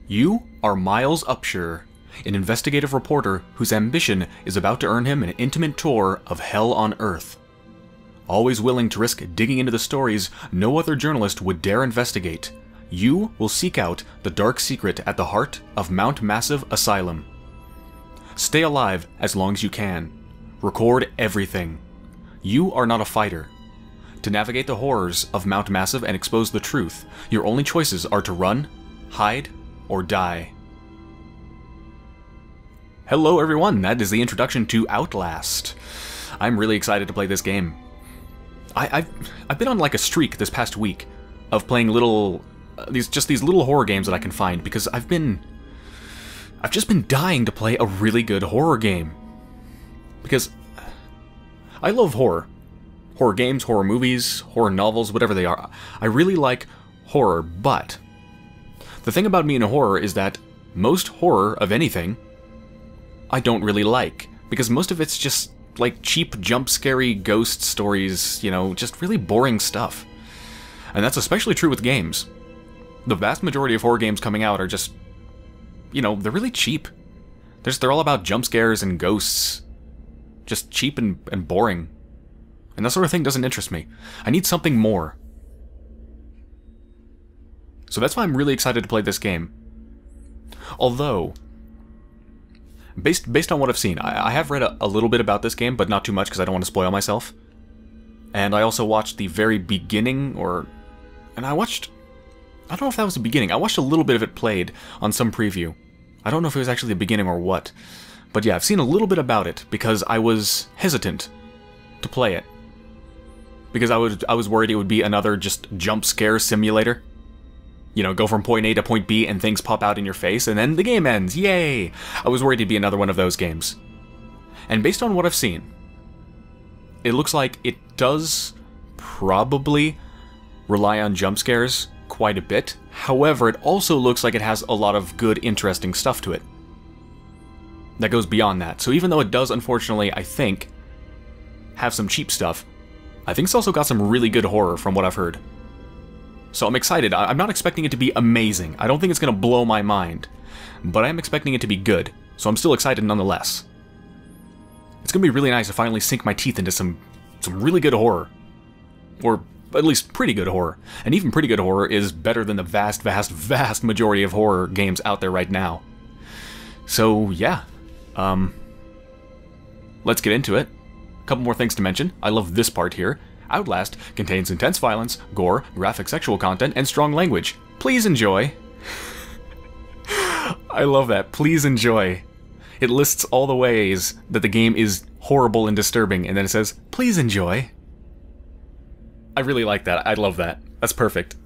You are Miles Upshur, an investigative reporter whose ambition is about to earn him an intimate tour of hell on Earth. Always willing to risk digging into the stories no other journalist would dare investigate, you will seek out the dark secret at the heart of Mount Massive Asylum. Stay alive as long as you can. Record everything. You are not a fighter. To navigate the horrors of Mount Massive and expose the truth, your only choices are to run, hide, or die. Hello everyone, that is the introduction to Outlast. I'm really excited to play this game. I've been on like a streak this past week of playing these little horror games that I can find because I've just been dying to play a really good horror game. Because I love horror. Horror games, horror movies, horror novels, whatever they are. I really like horror, but the thing about me in horror is that most horror of anything I don't really like, because most of it's just like cheap jump-scary ghost stories, you know, just really boring stuff. And that's especially true with games. The vast majority of horror games coming out are just, you know, they're really cheap. They're all about jump scares and ghosts. Just cheap and boring. And that sort of thing doesn't interest me. I need something more. So that's why I'm really excited to play this game. Although, based on what I've seen, I have read a little bit about this game, but not too much because I don't want to spoil myself. And I also watched the very beginning, I don't know if that was the beginning. I watched a little bit of it played on some preview. I don't know if it was actually the beginning or what. But yeah, I've seen a little bit about it because I was hesitant to play it. Because I was worried it would be another just jump scare simulator. You know, go from point A to point B and things pop out in your face and then the game ends. Yay! I was worried it'd be another one of those games. And based on what I've seen, it looks like it does probably rely on jump scares quite a bit. However, it also looks like it has a lot of good, interesting stuff to it that goes beyond that. So even though it does, unfortunately, I think, have some cheap stuff, I think it's also got some really good horror from what I've heard. So I'm excited. I'm not expecting it to be amazing. I don't think it's going to blow my mind. But I am expecting it to be good. So I'm still excited nonetheless. It's going to be really nice to finally sink my teeth into some really good horror. Or at least pretty good horror. And even pretty good horror is better than the vast, vast, vast majority of horror games out there right now. So yeah. Let's get into it. A couple more things to mention. I love this part here. Outlast contains intense violence, gore, graphic sexual content, and strong language. Please enjoy. I love that. Please enjoy. It lists all the ways that the game is horrible and disturbing, and then it says, please enjoy. I really like that. I love that. That's perfect.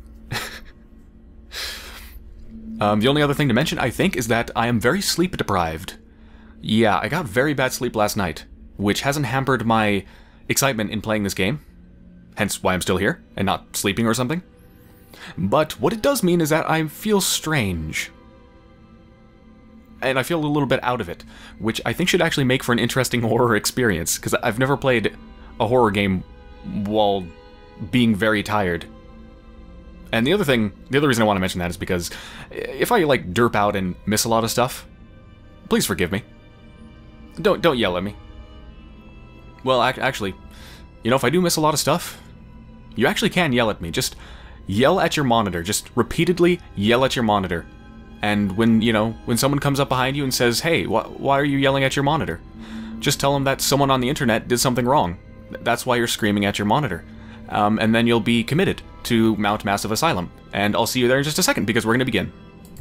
The only other thing to mention, I think, is that I am very sleep deprived. Yeah, I got very bad sleep last night, which hasn't hampered my excitement in playing this game. Hence why I'm still here, and not sleeping or something. But what it does mean is that I feel strange. And I feel a little bit out of it, which I think should actually make for an interesting horror experience, because I've never played a horror game while being very tired. And the other reason I want to mention that is because if I, like, derp out and miss a lot of stuff, please forgive me. Don't yell at me. Well, actually, you know, if I do miss a lot of stuff, you actually can yell at me. Just yell at your monitor. Just repeatedly yell at your monitor. And when, you know, when someone comes up behind you and says, hey, why are you yelling at your monitor? Just tell them that someone on the internet did something wrong. That's why you're screaming at your monitor. And then you'll be committed to Mount Massive Asylum. And I'll see you there in just a second, because we're going to begin.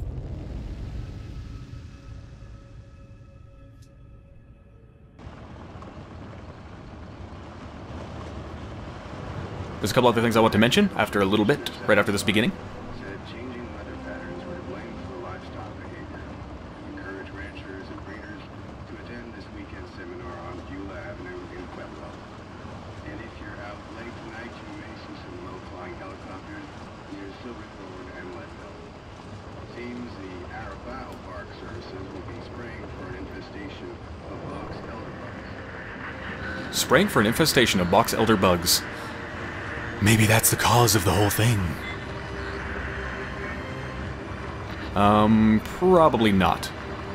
There's a couple other things I want to mention after a little bit, right after this beginning. Said changing weather patterns were blamed for livestock behavior. Encourage ranchers and breeders to attend this weekend seminar on Beulah Avenue in Pueblo. And if you're out late tonight, you may see some low-flying helicopters near Silverthorne and Leadville. Seems the Arabao Park Services will be spraying for an infestation of box elder bugs. Spraying for an infestation of box elder bugs. Maybe that's the cause of the whole thing. Probably not.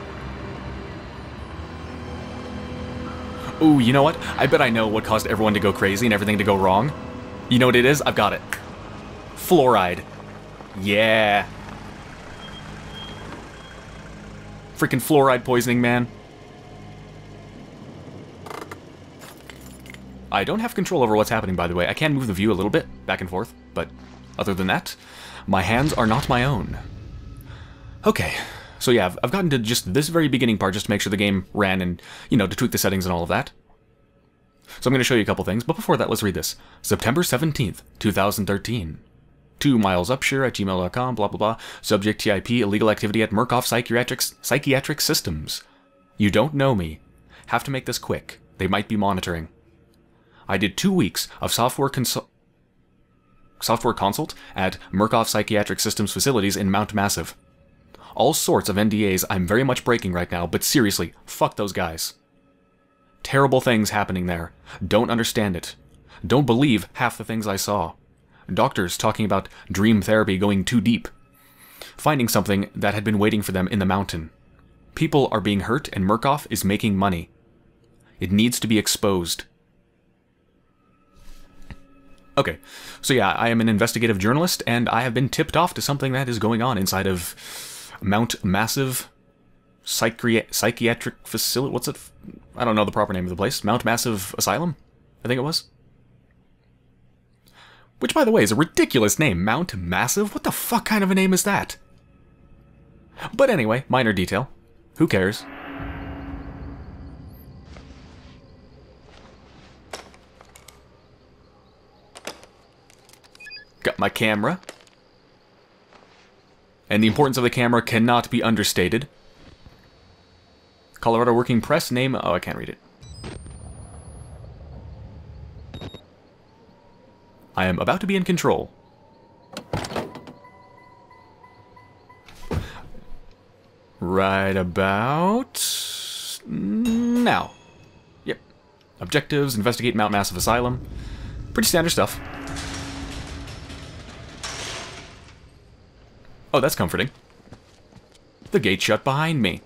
Ooh, you know what? I bet I know what caused everyone to go crazy and everything to go wrong. You know what it is? I've got it. Fluoride. Yeah. Freaking fluoride poisoning, man. I don't have control over what's happening, by the way. I can move the view a little bit, back and forth, but other than that, my hands are not my own. Okay, so yeah, I've gotten to just this very beginning part just to make sure the game ran and, you know, to tweak the settings and all of that. So I'm going to show you a couple things, but before that, let's read this. September 17th, 2013. 2 miles upshire at gmail.com, blah blah blah. Subject TIP, illegal activity at Murkoff Psychiatric Systems. You don't know me. Have to make this quick. They might be monitoring. I did 2 weeks of software consult at Murkoff Psychiatric Systems facilities in Mount Massive. All sorts of NDAs I'm very much breaking right now, but seriously, fuck those guys. Terrible things happening there. Don't understand it. Don't believe half the things I saw. Doctors talking about dream therapy going too deep. Finding something that had been waiting for them in the mountain. People are being hurt and Murkoff is making money. It needs to be exposed. Okay, so yeah, I am an investigative journalist, and I have been tipped off to something that is going on inside of Mount Massive Psychiatric Facility. What's it? I don't know the proper name of the place. Mount Massive Asylum? I think it was. Which, by the way, is a ridiculous name. Mount Massive? What the fuck kind of a name is that? But anyway, minor detail. Who cares? Got my camera. And the importance of the camera cannot be understated. Colorado Working Press name... Oh, I can't read it. I am about to be in control. Right about... now. Yep. Objectives, investigate Mount Massive Asylum. Pretty standard stuff. Oh, that's comforting. The gate shut behind me.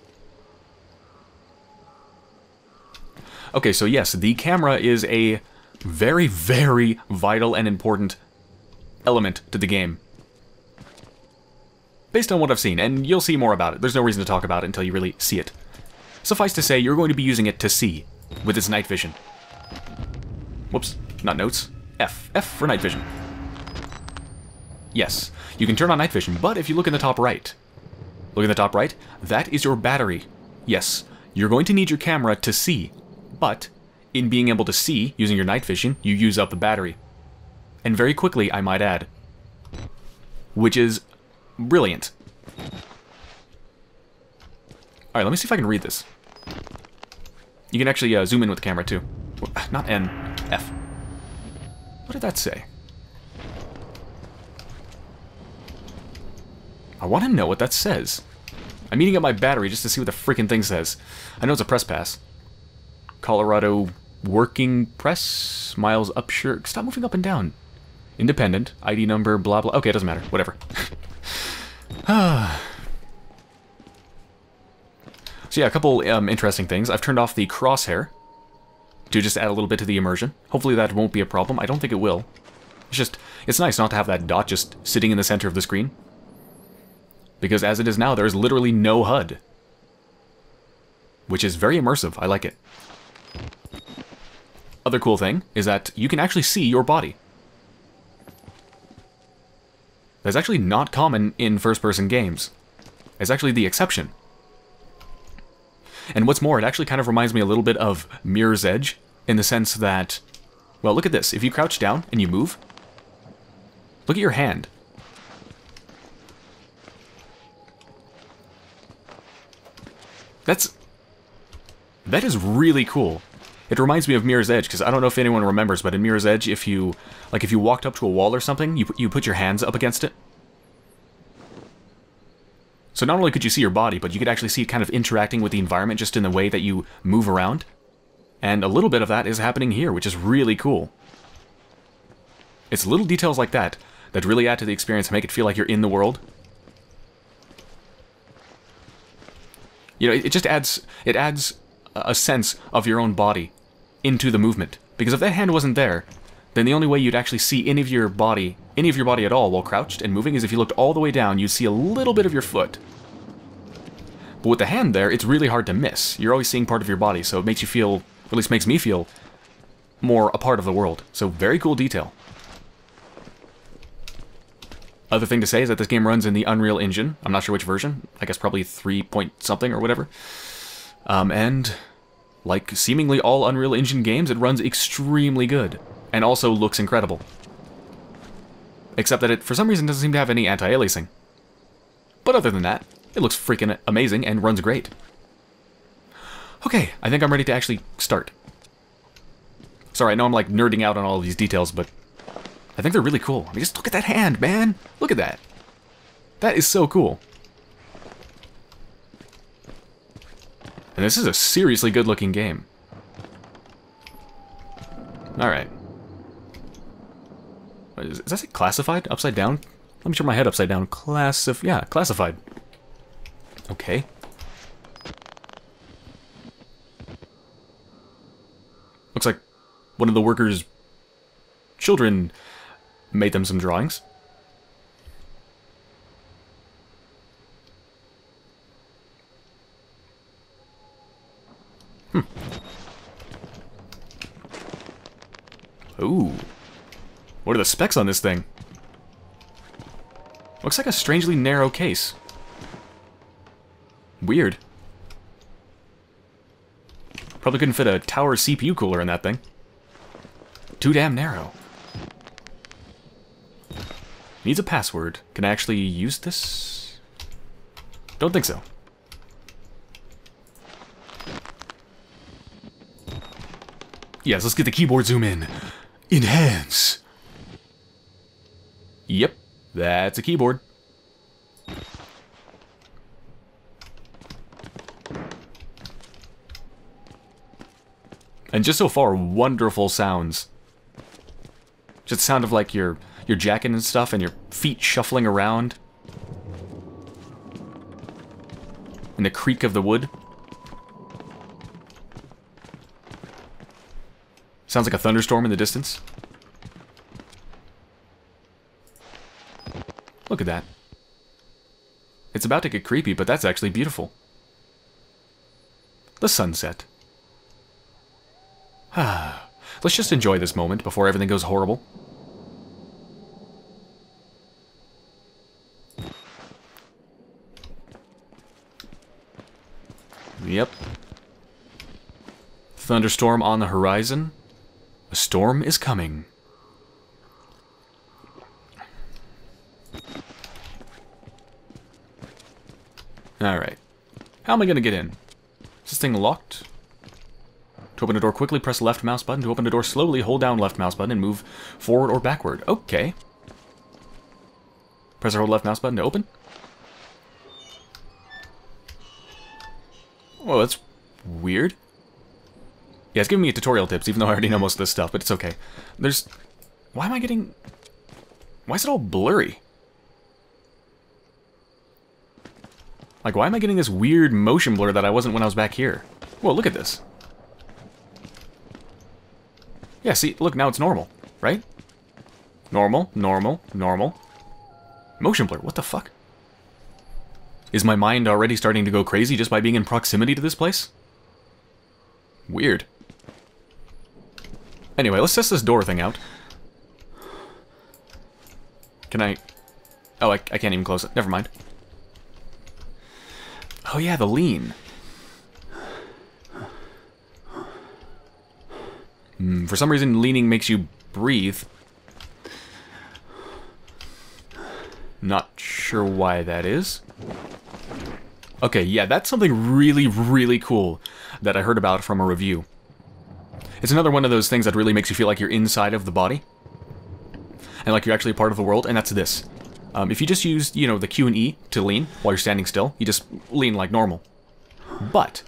Okay, so yes, the camera is a very, very vital and important element to the game. Based on what I've seen, and you'll see more about it. There's no reason to talk about it until you really see it. Suffice to say, you're going to be using it to see, with its night vision. Whoops, not notes. F. F for night vision. Yes, you can turn on night vision, but if you look in the top right, that is your battery. Yes, you're going to need your camera to see, but in being able to see, using your night vision, you use up the battery. And very quickly, I might add. Which is brilliant. Alright, let me see if I can read this. You can actually zoom in with the camera, too. Not N, F. What did that say? I want to know what that says. I'm eating up my battery just to see what the freaking thing says. I know it's a press pass. Colorado Working Press, miles upshire. Stop moving up and down. Independent, ID number, blah blah. Okay, it doesn't matter. Whatever. So yeah, a couple interesting things. I've turned off the crosshair to just add a little bit to the immersion. Hopefully that won't be a problem. I don't think it will. It's nice not to have that dot just sitting in the center of the screen. Because as it is now, there is literally no HUD. Which is very immersive. I like it. Other cool thing is that you can actually see your body. That's actually not common in first-person games. It's actually the exception. And what's more, it actually kind of reminds me a little bit of Mirror's Edge, in the sense that... Well, look at this. If you crouch down and you move, look at your hand. That is really cool. It reminds me of Mirror's Edge, because I don't know if anyone remembers, but in Mirror's Edge, if you walked up to a wall or something, you put your hands up against it. So not only could you see your body, but you could actually see it kind of interacting with the environment just in the way that you move around. And a little bit of that is happening here, which is really cool. It's little details like that that really add to the experience and make it feel like you're in the world. You know, it just adds a sense of your own body into the movement. Because if that hand wasn't there, then the only way you'd actually see any of your body at all while crouched and moving is if you looked all the way down, you'd see a little bit of your foot. But with the hand there, it's really hard to miss. You're always seeing part of your body, so it makes you feel, or at least makes me feel, more a part of the world. So very cool detail. Other thing to say is that this game runs in the Unreal Engine. I'm not sure which version. I guess probably 3 point something or whatever. And like seemingly all Unreal Engine games, it runs extremely good. And also looks incredible. Except that it, for some reason, doesn't seem to have any anti-aliasing. But other than that, it looks freaking amazing and runs great. Okay, I think I'm ready to actually start. Sorry, I know I'm like nerding out on all of these details, but I think they're really cool. I mean, just look at that hand, man! Look at that! That is so cool. And this is a seriously good-looking game. Alright. Is that it classified? Upside down? Let me turn my head upside down. Yeah, classified. Okay. Looks like one of the workers' children made them some drawings. Ooh. What are the specs on this thing? Looks like a strangely narrow case. Weird. Probably couldn't fit a tower CPU cooler in that thing. Too damn narrow. Needs a password. Can I actually use this? Don't think so. Yes, let's get the keyboard zoom in. Enhance. Yep, that's a keyboard. And just so far, wonderful sounds. Just the sound of like your jacket and stuff and your feet shuffling around. And the creak of the wood. Sounds like a thunderstorm in the distance. Look at that. It's about to get creepy, but that's actually beautiful. The sunset. Let's just enjoy this moment before everything goes horrible. Yep. Thunderstorm on the horizon. A storm is coming. Alright. How am I gonna get in? Is this thing locked? To open a door quickly, press left mouse button. To open a door slowly, hold down left mouse button and move forward or backward. Okay. Press or hold left mouse button to open. Well, that's weird. Yeah, it's giving me tutorial tips, even though I already know most of this stuff, but it's okay. There's... Why am I getting... Why is it all blurry? Like, why am I getting this weird motion blur that I wasn't when I was back here? Whoa, look at this. Yeah, see, look, now it's normal, right? Normal, normal, normal. Motion blur, what the fuck? Is my mind already starting to go crazy just by being in proximity to this place? Weird. Anyway, let's test this door thing out. Can I... Oh, I can't even close it. Never mind. Oh yeah, the lean. For some reason, leaning makes you breathe. Not sure why that is. Okay, yeah, that's something really, really cool that I heard about from a review. It's another one of those things that really makes you feel like you're inside of the body. And like you're actually a part of the world, and that's this. If you just use, you know, the Q and E to lean while you're standing still, you just lean like normal. But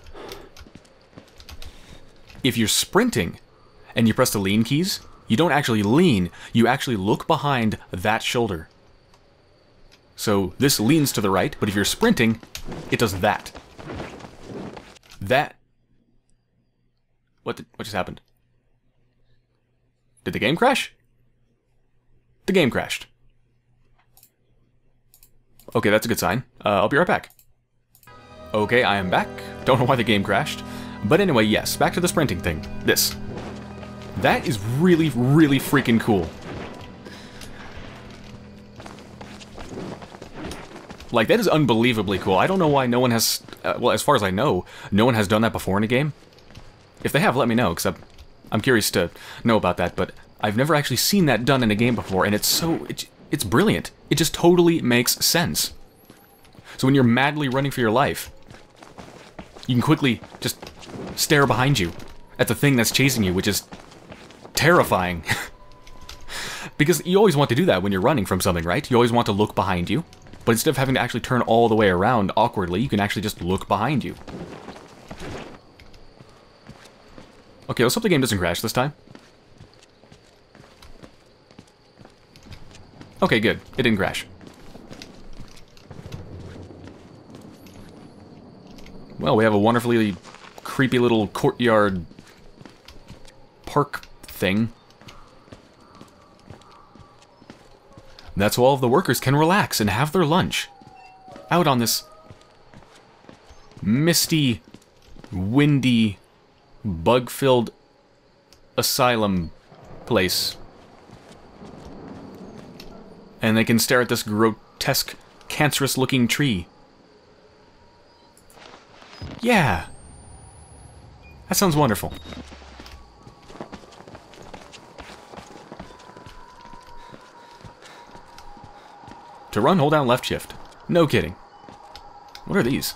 if you're sprinting and you press the lean keys, you don't actually lean, you actually look behind that shoulder. So this leans to the right, but if you're sprinting, it does that. That... What just happened? Did the game crash? The game crashed. Okay, that's a good sign. I'll be right back. Okay, I am back. Don't know why the game crashed. But anyway, yes, back to the sprinting thing. This. That is really, really freaking cool. Like, that is unbelievably cool. I don't know why no one has... well, as far as I know, no one has done that before in a game. If they have, let me know, because I'm curious to know about that, but I've never actually seen that done in a game before, and it's brilliant. It just totally makes sense. So when you're madly running for your life, you can quickly just stare behind you at the thing that's chasing you, which is terrifying. Because you always want to do that when you're running from something, right? You always want to look behind you, but instead of having to actually turn all the way around awkwardly, you can actually just look behind you. Okay, let's hope the game doesn't crash this time. Okay, good. It didn't crash. Well, we have a wonderfully creepy little courtyard park thing. That's where all of the workers can relax and have their lunch. Out on this misty, windy, bug-filled asylum place. And they can stare at this grotesque, cancerous-looking tree. Yeah! That sounds wonderful. To run, hold down left shift. No kidding. What are these?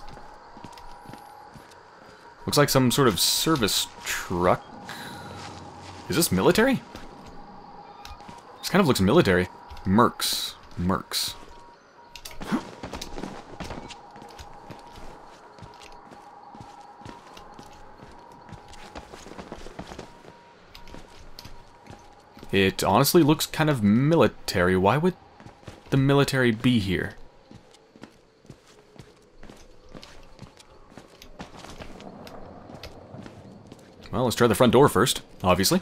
Looks like some sort of service truck. Is this military? This kind of looks military. Mercs. Mercs. It honestly looks kind of military. Why would the military be here? Well, let's try the front door first, obviously.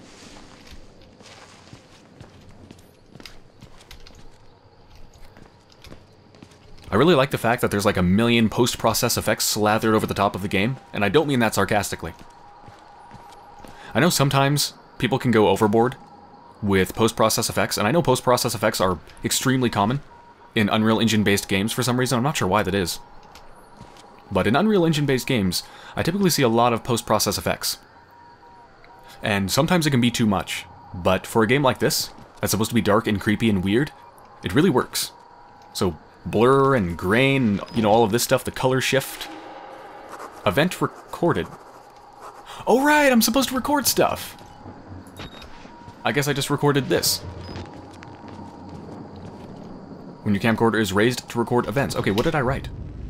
I really like the fact that there's like a million post-process effects slathered over the top of the game, and I don't mean that sarcastically. I know sometimes people can go overboard with post-process effects, and I know post-process effects are extremely common in Unreal Engine-based games for some reason. I'm not sure why that is. But in Unreal Engine-based games, I typically see a lot of post-process effects. And sometimes it can be too much, but for a game like this, that's supposed to be dark and creepy and weird, it really works. So blur and grain, you know, all of this stuff, the color shift. Event recorded. Oh right, I'm supposed to record stuff! I guess I just recorded this. When your camcorder is raised to record events. Okay, what did I write?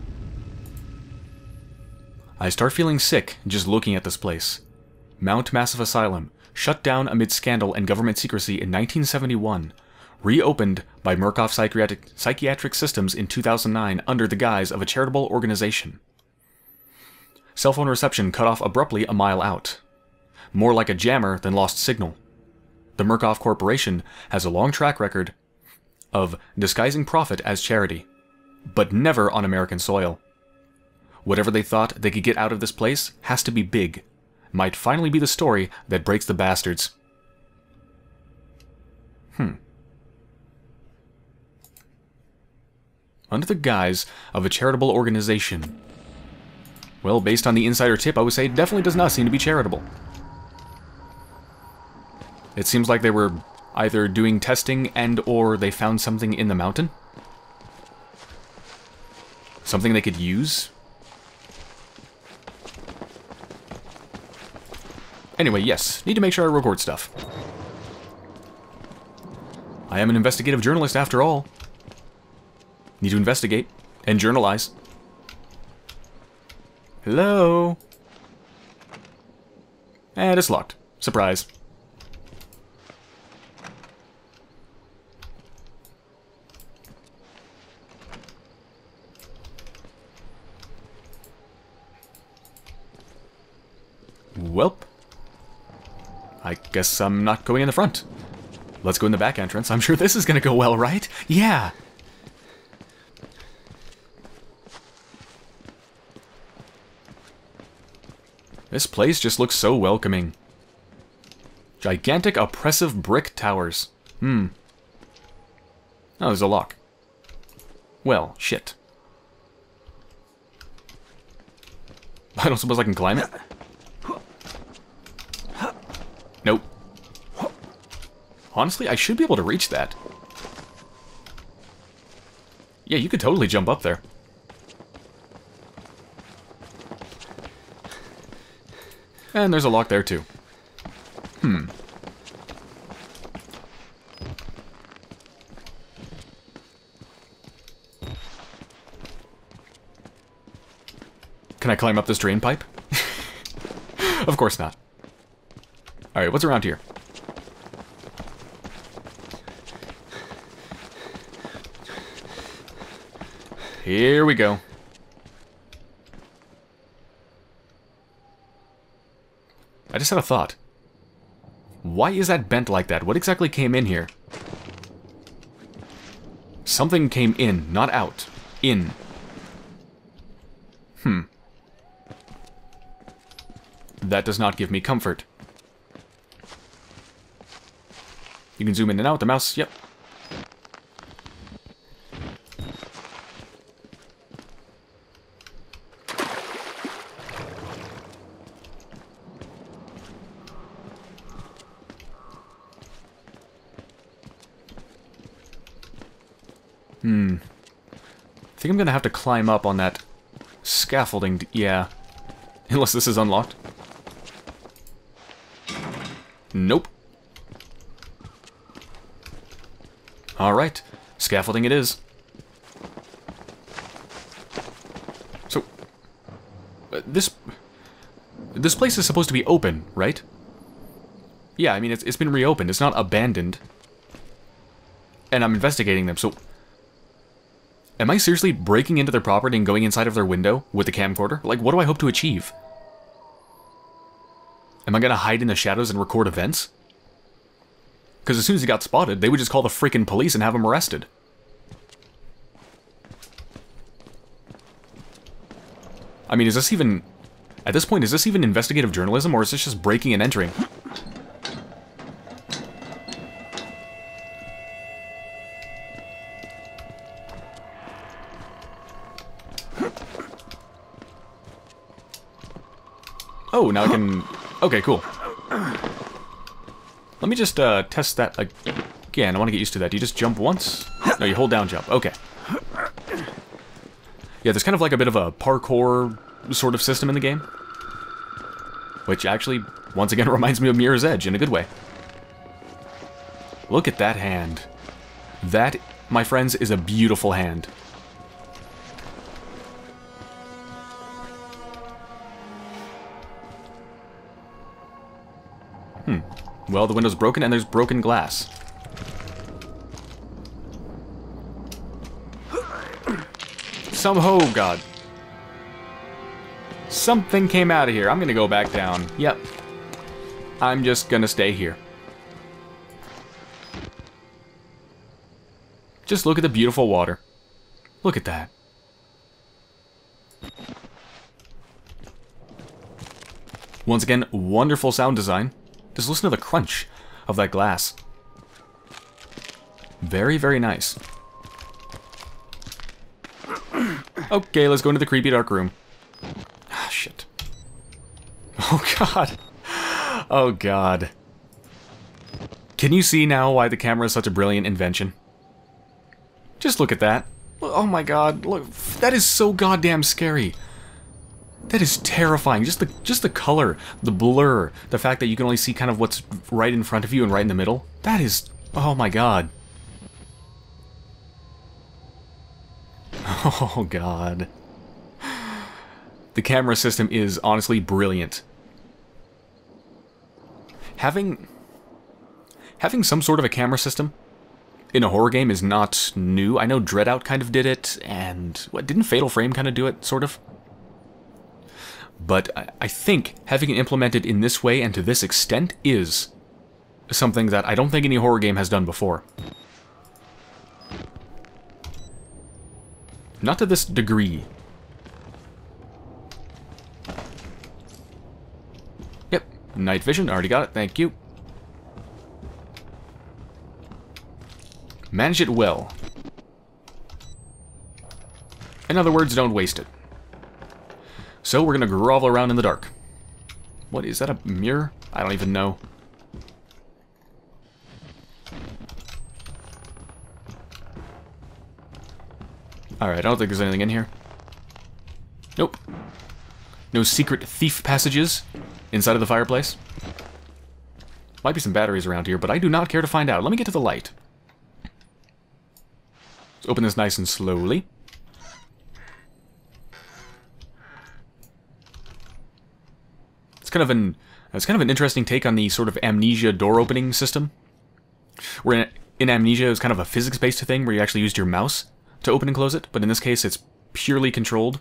I start feeling sick just looking at this place. Mount Massive Asylum, shut down amid scandal and government secrecy in 1971, reopened by Murkoff Psychiatric Systems in 2009 under the guise of a charitable organization. Cell phone reception cut off abruptly a mile out. More like a jammer than lost signal. The Murkoff Corporation has a long track record of disguising profit as charity, but never on American soil. Whatever they thought they could get out of this place has to be big. Might finally be the story that breaks the bastards. Under the guise of a charitable organization. Well, based on the insider tip, I would say it definitely does not seem to be charitable. It seems like they were either doing testing and or they found something in the mountain. Something they could use. Anyway, yes, need to make sure I record stuff. I am an investigative journalist after all. Need to investigate and journalize. Hello? And it's locked. Surprise. Welp. I guess I'm not going in the front. Let's go in the back entrance. I'm sure this is going to go well, right? Yeah. This place just looks so welcoming. Gigantic, oppressive brick towers. Oh, there's a lock. Well, shit. I don't suppose I can climb it? Nope. Honestly, I should be able to reach that. Yeah, you could totally jump up there. And there's a lock there, too. Can I climb up this drain pipe? Of course not. Alright, what's around here? Here we go. I just had a thought. Why is that bent like that? What exactly came in here? Something came in, not out. In. That does not give me comfort. You can zoom in and out with the mouse. Yep. I think I'm gonna have to climb up on that scaffolding. Yeah. Unless this is unlocked. Nope. Alright. Scaffolding it is. So, this place is supposed to be open, right? Yeah, I mean, it's been reopened. It's not abandoned. And I'm investigating them, so... Am I seriously breaking into their property and going inside of their window with the camcorder? Like, what do I hope to achieve? Am I gonna hide in the shadows and record events? Because as soon as he got spotted, they would just call the freaking police and have him arrested. I mean, is this even... At this point, is this even investigative journalism, or is this just breaking and entering? Oh, now I can... Okay, cool. Let me just test that again. I want to get used to that. Do you just jump once? No, you hold down jump. Okay. Yeah, there's kind of like a bit of a parkour sort of system in the game. Which actually, once again, reminds me of Mirror's Edge in a good way. Look at that hand. That, my friends, is a beautiful hand. Well, the window's broken and there's broken glass. Oh god. Something came out of here. I'm gonna go back down. Yep. I'm just gonna stay here. Just look at the beautiful water. Look at that. Once again, wonderful sound design. Just listen to the crunch of that glass. Very, very nice. Okay, let's go into the creepy dark room. Ah, shit. Oh, God. Oh, God. Can you see now why the camera is such a brilliant invention? Just look at that. Oh, my God. Look, that is so goddamn scary. That is terrifying. Just the color, the blur, the fact that you can only see kind of what's right in front of you and right in the middle. That is... Oh, my God. Oh, God. The camera system is honestly brilliant. Having some sort of a camera system in a horror game is not new. I know Dread Out kind of did it, and... What, didn't Fatal Frame kind of do it, sort of? But I think having it implemented in this way and to this extent is something that I don't think any horror game has done before. Not to this degree. Yep, night vision, already got it, thank you. Manage it well. In other words, don't waste it. So we're gonna grovel around in the dark. What, is that a mirror? I don't even know. Alright, I don't think there's anything in here. Nope. No secret thief passages inside of the fireplace. Might be some batteries around here, but I do not care to find out. Let me get to the light. Let's open this nice and slowly. It's kind of an interesting take on the sort of Amnesia door opening system. Where in Amnesia it was kind of a physics-based thing where you actually used your mouse to open and close it, but in this case it's purely controlled.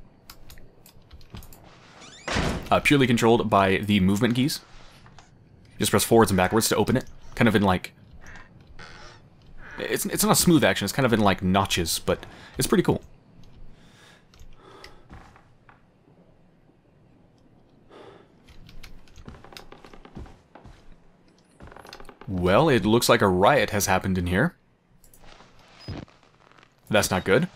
Purely controlled by the movement keys. You just press forwards and backwards to open it. Kind of in like... It's not a smooth action, it's kind of in like notches, but it's pretty cool. Well, it looks like a riot has happened in here. That's not good.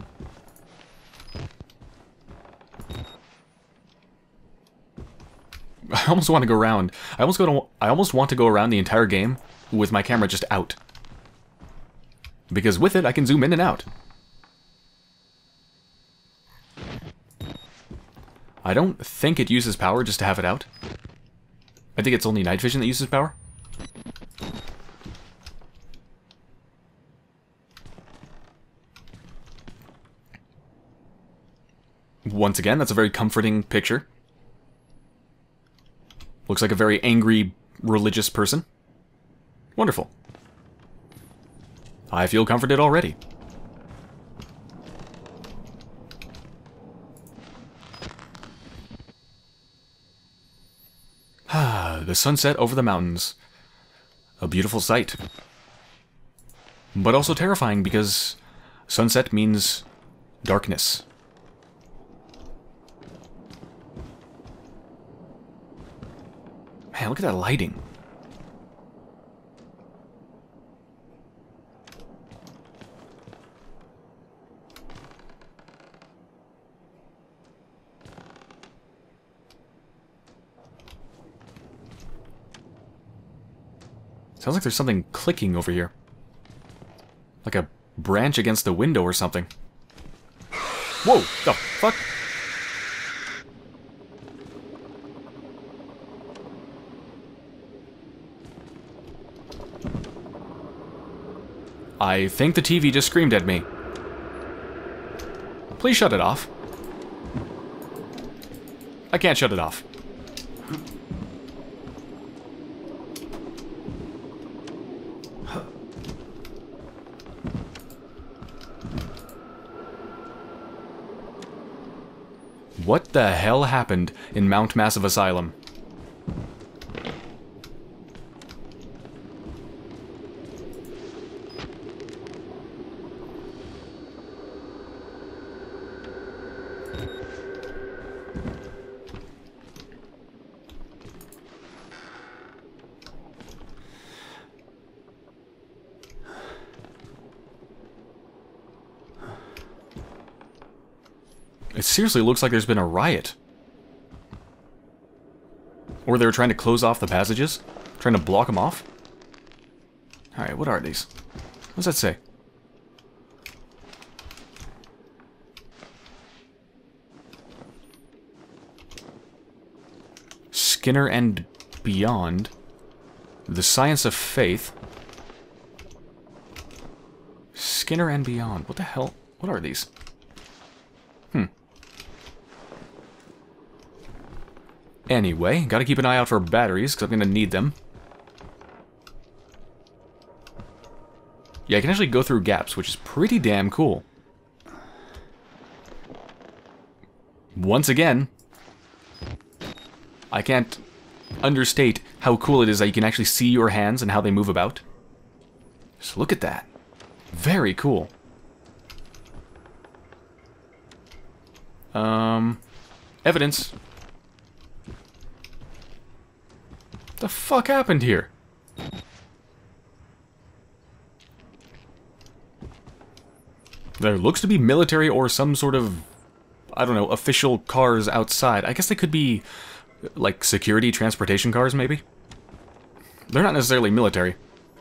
I almost want to go around. I almost want to go around the entire game with my camera just out. Because with it, I can zoom in and out. I don't think it uses power just to have it out. I think it's only night vision that uses power. Once again, that's a very comforting picture. Looks like a very angry, religious person. Wonderful. I feel comforted already. Ah, the sunset over the mountains. A beautiful sight. But also terrifying because sunset means darkness. Man, look at that lighting. Sounds like there's something clicking over here. Like a branch against the window or something. Whoa! The fuck? I think the TV just screamed at me. Please shut it off. I can't shut it off. What the hell happened in Mount Massive Asylum? It seriously looks like there's been a riot. Or they were trying to close off the passages? Trying to block them off? Alright, what are these? What does that say? Skinner and Beyond. The Science of Faith. Skinner and Beyond. What the hell? What are these? Anyway, gotta keep an eye out for batteries, because I'm gonna need them. Yeah, I can actually go through gaps, which is pretty damn cool. Once again, I can't understate how cool it is that you can actually see your hands and how they move about. Just look at that. Very cool. Evidence. The fuck happened here? There looks to be military or some sort of, I don't know, official cars outside. I guess they could be, like, security transportation cars, maybe? They're not necessarily military.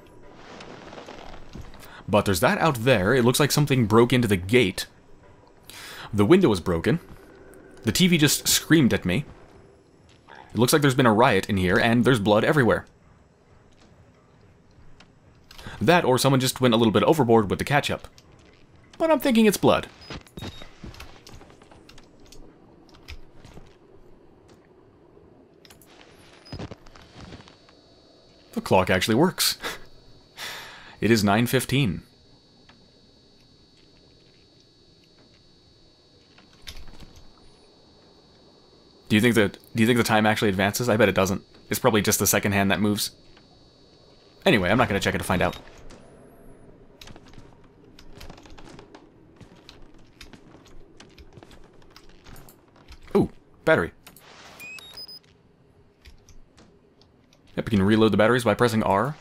But there's that out there. It looks like something broke into the gate. The window is broken. The TV just screamed at me. It looks like there's been a riot in here, and there's blood everywhere. That, or someone just went a little bit overboard with the ketchup. But I'm thinking it's blood. The clock actually works. It is 9:15. Do you think the time actually advances? I bet it doesn't. It's probably just the second hand that moves. Anyway, I'm not going to check it to find out. Ooh, battery. Yep, you can reload the batteries by pressing R.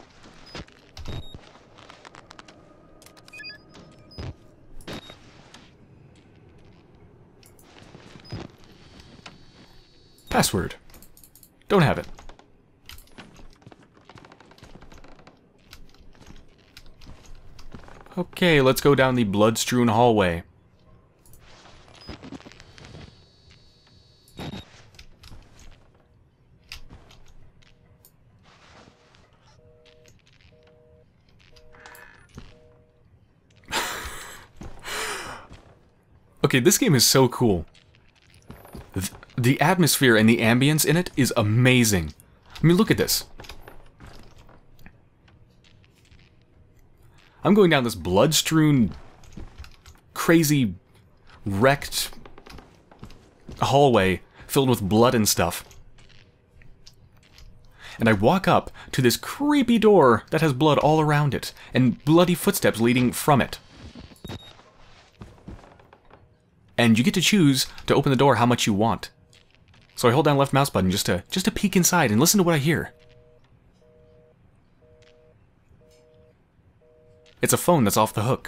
Password. Don't have it. Okay, let's go down the blood-strewn hallway. Okay, this game is so cool. The atmosphere and the ambience in it is amazing. I mean, look at this. I'm going down this blood-strewn, crazy, wrecked hallway filled with blood and stuff. And I walk up to this creepy door that has blood all around it, and bloody footsteps leading from it. And you get to choose to open the door how much you want. So I hold down left mouse button just to peek inside and listen to what I hear. It's a phone that's off the hook.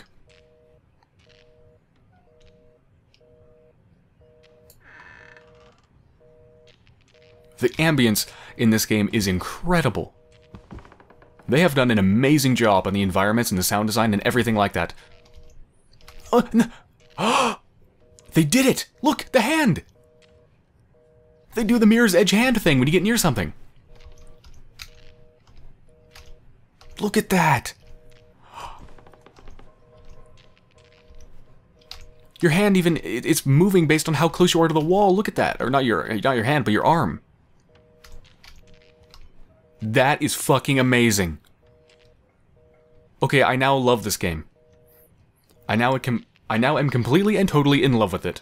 The ambience in this game is incredible. They have done an amazing job on the environments and the sound design and everything like that. Oh, no. They did it! Look, the hand! They do the mirror's edge hand thing when you get near something. Look at that! Your hand even, it's moving based on how close you are to the wall. Look at that. Or not your hand, but your arm. That is fucking amazing. Okay, I now love this game. I now am completely and totally in love with it.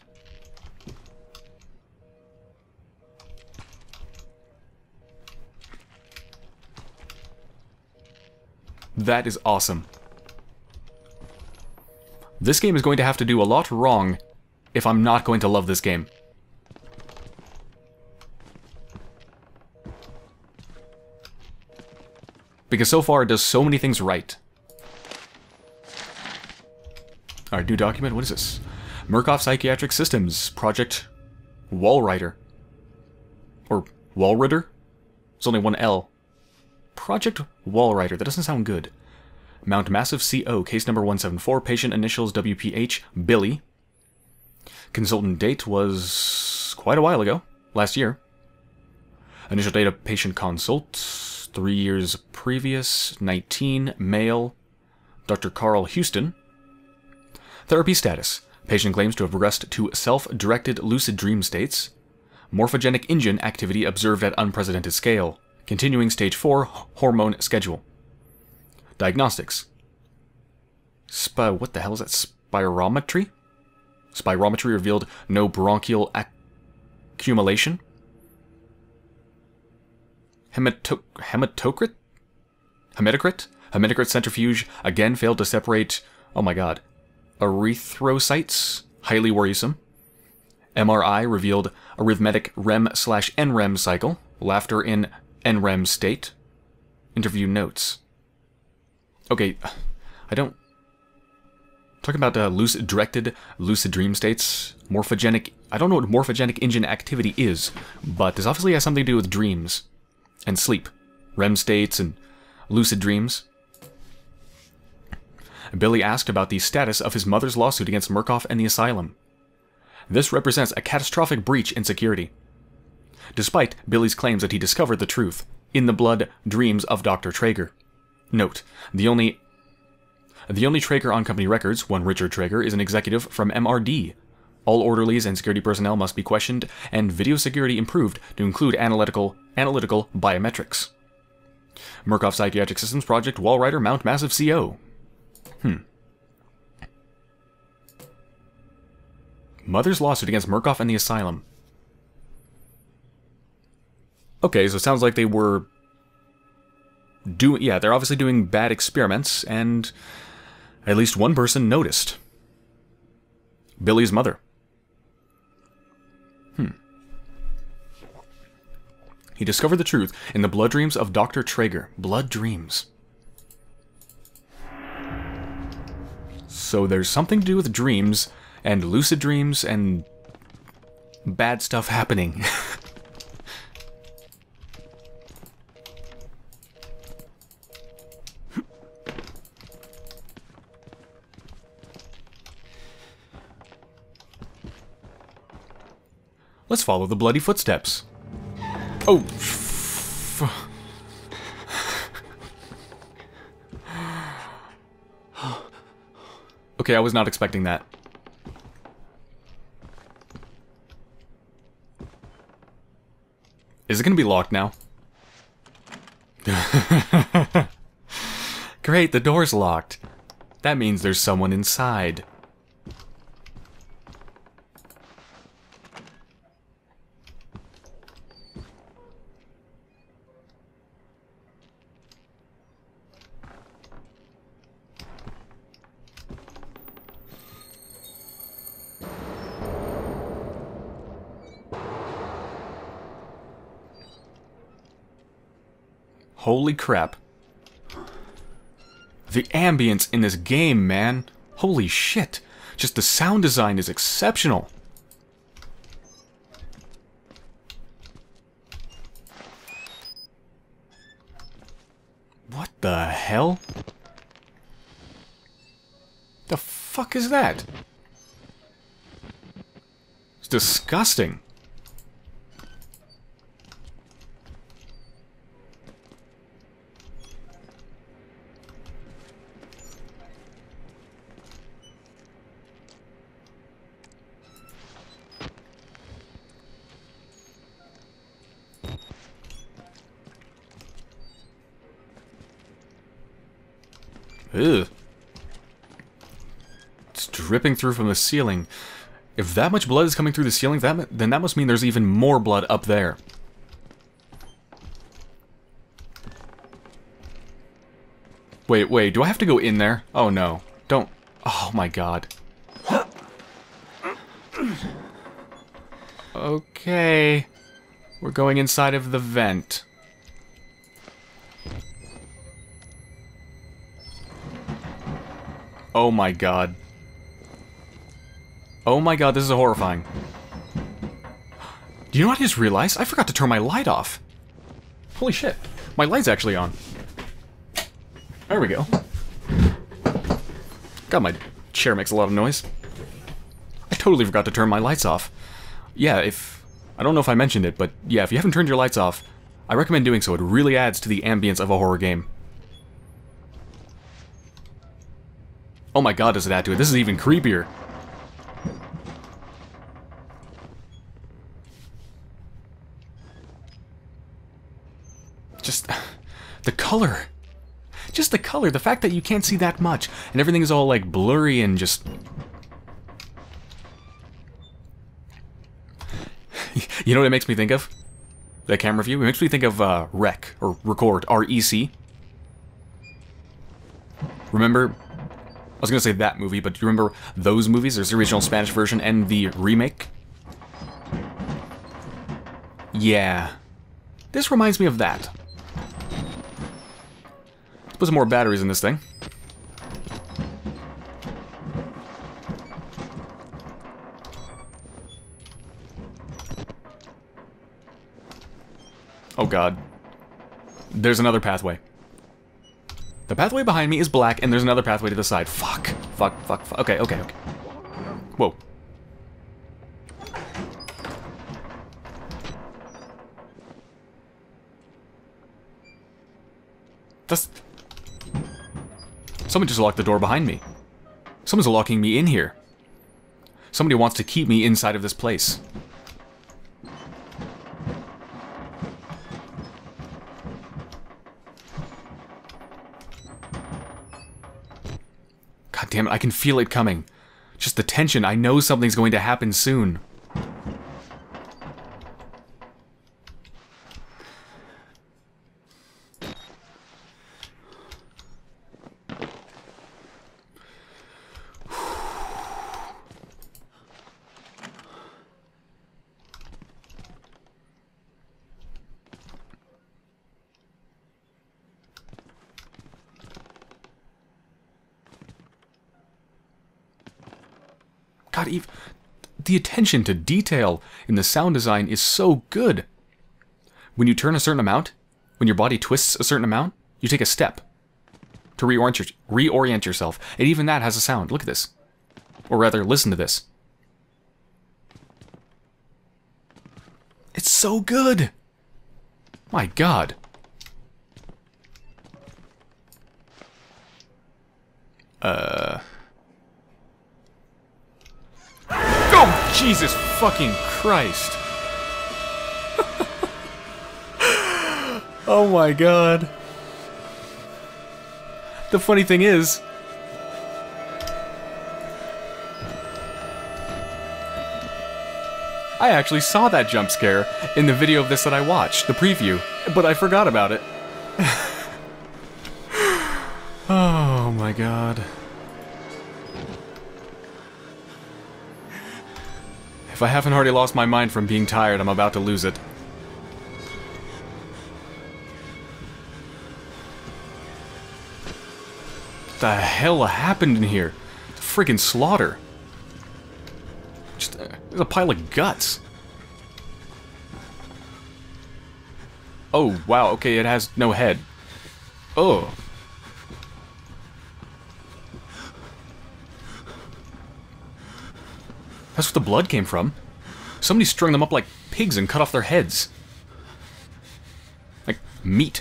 That is awesome. This game is going to have to do a lot wrong if I'm not going to love this game. Because so far it does so many things right. Alright, new document, what is this? Murkoff Psychiatric Systems, Project Walrider. Or Walrider? There's only one L. Project Walrider, that doesn't sound good. Mount Massive CO, case number 174, patient initials WPH, Billy. Consultant date was quite a while ago, last year. Initial date of patient consult, 3 years previous, 19, male, Dr. Carl Houston. Therapy status, patient claims to have progressed to self-directed lucid dream states. Morphogenic engine activity observed at unprecedented scale. Continuing stage 4, hormone schedule. Diagnostics. What the hell is that? Spirometry? Spirometry revealed no bronchial accumulation. Hematocrit? Hematocrit centrifuge again failed to separate, oh my god, erythrocytes? Highly worrisome. MRI revealed arithmetic REM/NREM cycle. Laughter in NREM state. Interview notes. Okay, I don't... Talking about directed lucid dream states. Morphogenic... I don't know what morphogenic engine activity is, but this obviously has something to do with dreams. And sleep. REM states and lucid dreams. Billy asked about the status of his mother's lawsuit against Murkoff and the asylum. This represents a catastrophic breach in security. Despite Billy's claims that he discovered the truth in the blood dreams of Dr. Traeger. Note, the only Traeger on company records, one Richard Traeger, is an executive from MRD. All orderlies and security personnel must be questioned, and video security improved to include analytical biometrics. Murkoff Psychiatric Systems Project Wallrider Mount Massive CO. Mother's lawsuit against Murkoff and the asylum. Okay, so it sounds like they were they're obviously doing bad experiments, and at least one person noticed. Billy's mother. He discovered the truth in the blood dreams of Dr. Traeger. Blood dreams. So there's something to do with dreams, and lucid dreams, and bad stuff happening. Let's follow the bloody footsteps. Oh! Okay, I was not expecting that. Is it gonna be locked now? Great, the door's locked. That means there's someone inside. Holy crap. The ambience in this game, man. Holy shit. Just the sound design is exceptional. What the hell? The fuck is that? It's disgusting. Ugh. It's dripping through from the ceiling. If that much blood is coming through the ceiling, then that must mean there's even more blood up there. Wait, do I have to go in there? Oh no. Don't. Oh my god. Okay. We're going inside of the vent. Oh my god. Oh my god, this is horrifying. Do you know what I just realized? I forgot to turn my light off. Holy shit. My light's actually on. There we go. God, my chair makes a lot of noise. I totally forgot to turn my lights off. Yeah, I don't know if I mentioned it, but yeah, if you haven't turned your lights off, I recommend doing so. It really adds to the ambience of a horror game. Oh my god, does it add to it? This is even creepier. Just the color. Just the color. The fact that you can't see that much and everything is all like blurry and just... You know what it makes me think of? That camera view. It makes me think of Rec, or Record, R-E-C. Remember, I was going to say that movie, but do you remember those movies? There's the original Spanish version and the remake. Yeah. This reminds me of that. Let's put some more batteries in this thing. Oh god. There's another pathway. The pathway behind me is black, and there's another pathway to the side. Fuck. Fuck, fuck, fuck. Okay, okay, okay. Whoa. That's... Someone just locked the door behind me. Someone's locking me in here. Somebody wants to keep me inside of this place. God damn it, I can feel it coming. Just the tension, I know something's going to happen soon. God, the attention to detail in the sound design is so good. When you turn a certain amount, when your body twists a certain amount, you take a step to reorient yourself. And even that has a sound. Look at this. Or rather, listen to this. It's so good. My God. Oh, Jesus fucking Christ. Oh my God. The funny thing is, I actually saw that jump scare in the video of this that I watched, the preview, but I forgot about it. Oh my God. If I haven't already lost my mind from being tired, I'm about to lose it. What the hell happened in here? It's a friggin' slaughter. Just there's a pile of guts. Oh, wow, okay, it has no head. Oh. That's where the blood came from. Somebody strung them up like pigs and cut off their heads. Like meat.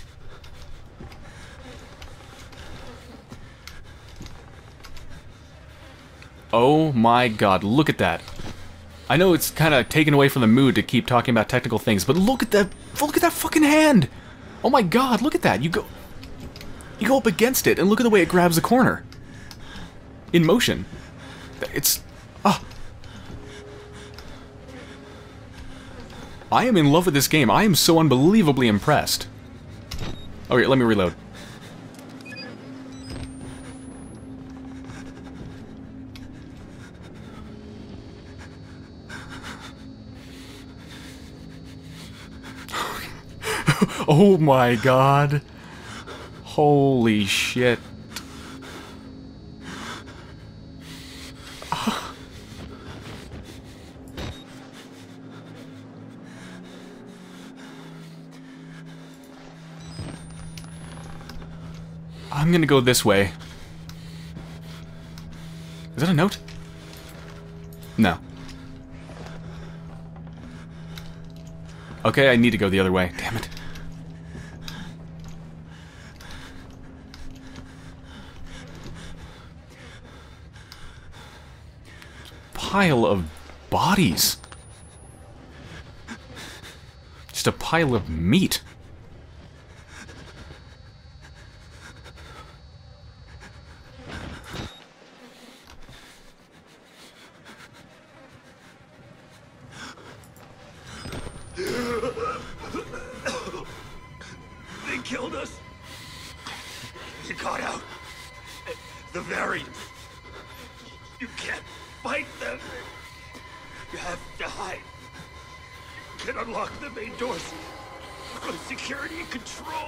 Oh my God, look at that. I know it's kind of taken away from the mood to keep talking about technical things, but look at that fucking hand. Oh my God, look at that. You go up against it and look at the way it grabs the corner. In motion. It's I am in love with this game. I am so unbelievably impressed. Okay, let me reload. Oh my God. Holy shit. I'm gonna go this way. Is that a note? No. Okay, I need to go the other way. Damn it. Pile of bodies. Just a pile of meat. You got out. The variant. You can't fight them. You have to hide. You can unlock the main doors from security and control.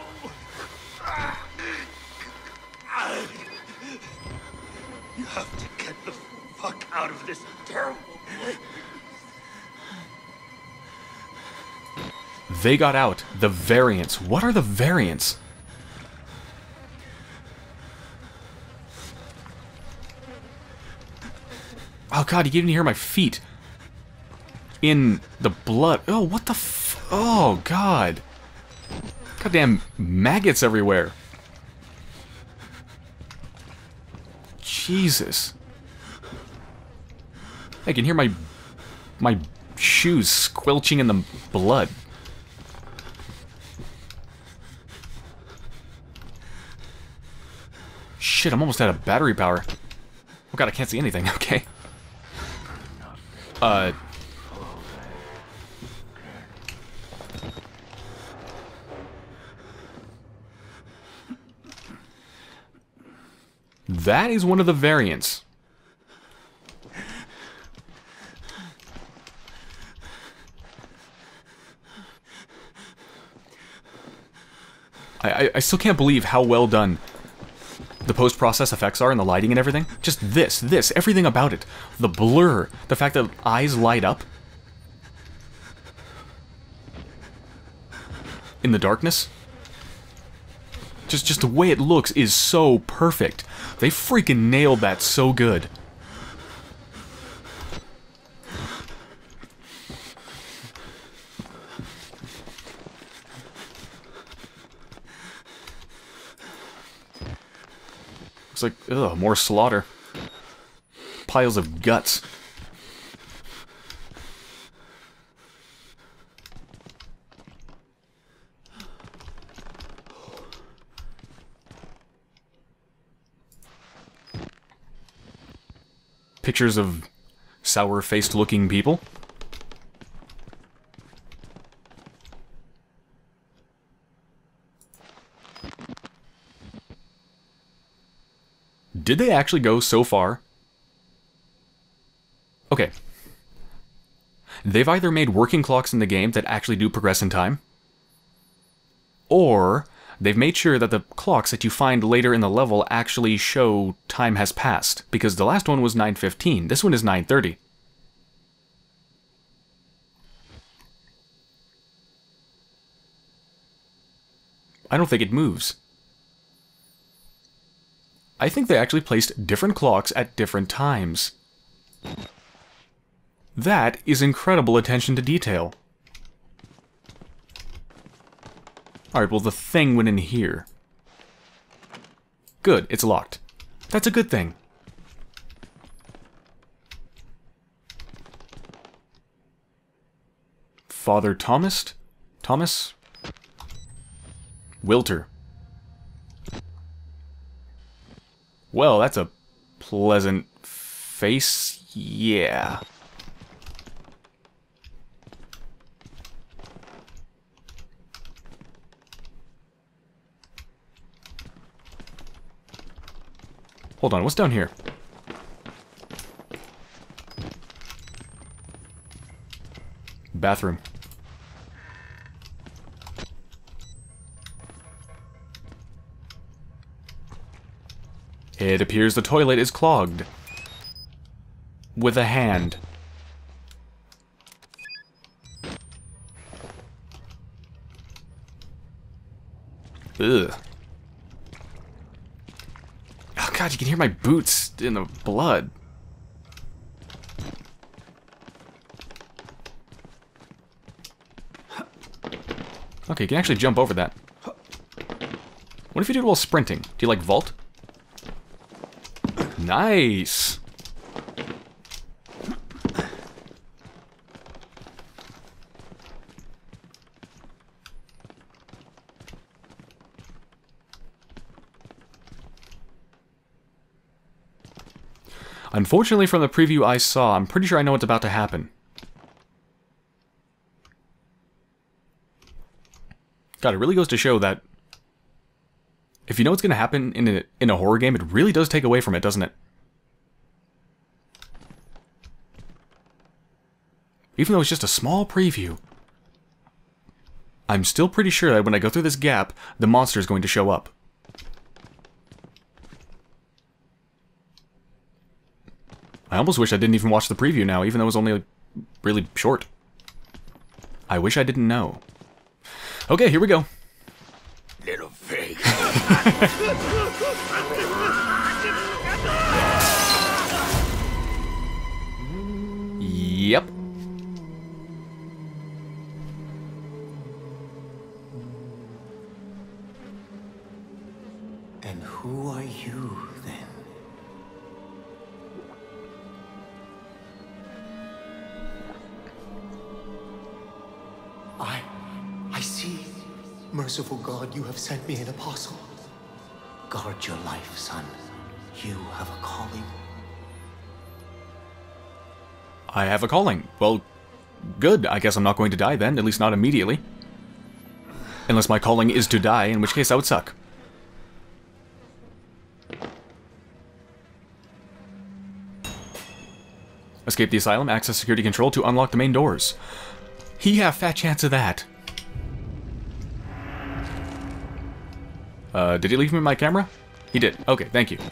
You have to get the fuck out of this terrible place. They got out. The variants. What are the variants? Oh god, you can even hear my feet. In the blood. Oh, what the f... Oh, god. Goddamn maggots everywhere. Jesus. I can hear my shoes squelching in the blood. Shit, I'm almost out of battery power. Oh god, I can't see anything. Okay. That is one of the variants. I still can't believe how well done the post-process effects are and the lighting and everything. Just this, everything about it. The blur, the fact that eyes light up in the darkness. Just the way it looks is so perfect. They freaking nailed that so good. It's like, ugh, more slaughter. Piles of guts. Pictures of sour-faced looking people. Did they actually go so far? Okay. They've either made working clocks in the game that actually do progress in time, or they've made sure that the clocks that you find later in the level actually show time has passed, because the last one was 9:15, this one is 9:30. I don't think it moves. I think they actually placed different clocks at different times. That is incredible attention to detail. Alright, well the thing went in here. Good, it's locked. That's a good thing. Father Thomas? Thomas? Wilter. Well, that's a pleasant face, yeah. Hold on, what's down here? Bathroom. It appears the toilet is clogged. With a hand. Ugh. Oh god, you can hear my boots in the blood. Okay, you can actually jump over that. What if you did it while sprinting? Do you like vault? Nice! Unfortunately, from the preview I saw, I'm pretty sure I know what's about to happen. God, it really goes to show that if If you know what's going to happen in a horror game, it really does take away from it, doesn't it? Even though it's just a small preview. I'm still pretty sure that when I go through this gap, the monster is going to show up. I almost wish I didn't even watch the preview now, even though it was only like, really short. I wish I didn't know. Okay, here we go. Little pig. Yep. And who are you, then? I see. Merciful God, you have sent me an apostle. Guard your life, son. You have a calling. I have a calling. Well, good. I guess I'm not going to die then, at least not immediately. Unless my calling is to die, in which case that would suck. Escape the asylum, access security control to unlock the main doors. He have fat chance of that. Did he leave me my camera? He did. Okay, thank you.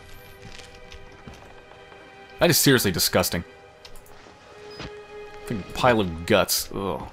That is seriously disgusting. Fucking pile of guts. Ugh.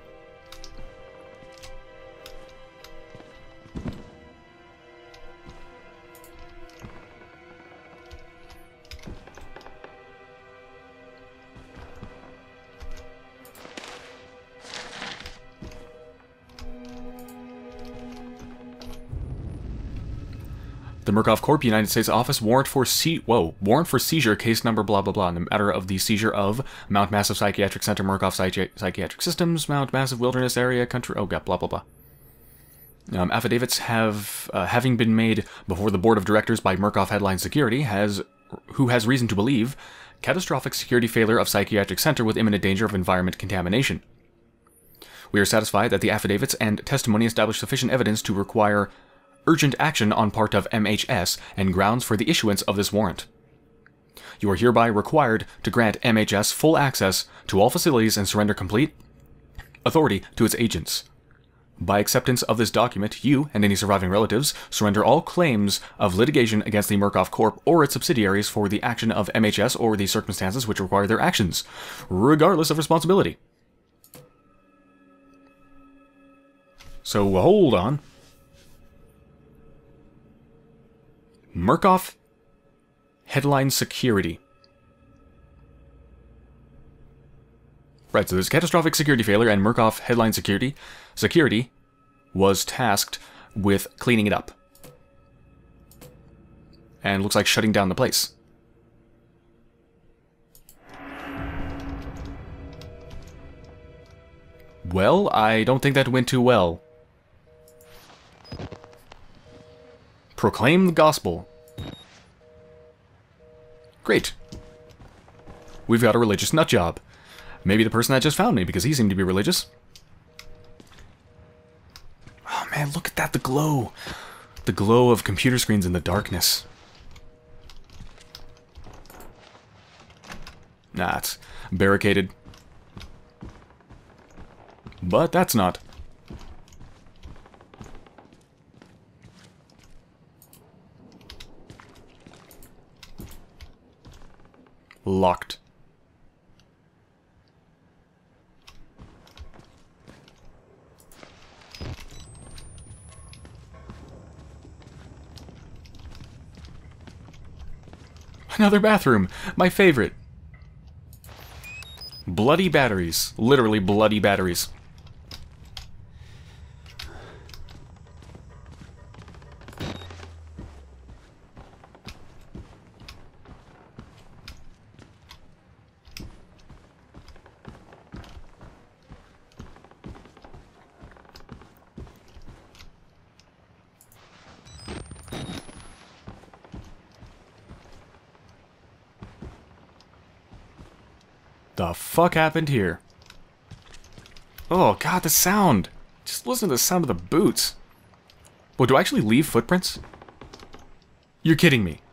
The Murkoff Corp, United States Office, warrant for seizure, case number blah blah blah, in the matter of the seizure of Mount Massive Psychiatric Center, Murkoff Psychiatric Systems, Mount Massive Wilderness Area, country, oh god, blah blah blah. Affidavits having been made before the board of directors by Murkoff Headline Security, who has reason to believe catastrophic security failure of psychiatric center with imminent danger of environment contamination. We are satisfied that the affidavits and testimony establish sufficient evidence to require urgent action on part of MHS and grounds for the issuance of this warrant. You are hereby required to grant MHS full access to all facilities and surrender complete authority to its agents. By acceptance of this document, you and any surviving relatives surrender all claims of litigation against the Murkoff Corp or its subsidiaries for the action of MHS or the circumstances which require their actions, regardless of responsibility. So, hold on. Murkoff Headline Security. Right, so there's catastrophic security failure, and Murkoff Headline Security was tasked with cleaning it up. And looks like shutting down the place. Well, I don't think that went too well. Proclaim the gospel. Great. We've got a religious nutjob. Maybe the person that just found me, because he seemed to be religious. Oh man, look at that, the glow. The glow of computer screens in the darkness. Nah, it's barricaded. But that's not. Locked. Another bathroom. My favorite. Bloody batteries. Literally bloody batteries. The fuck happened here? Oh god, the sound! Just listen to the sound of the boots. Well, do I actually leave footprints? You're kidding me.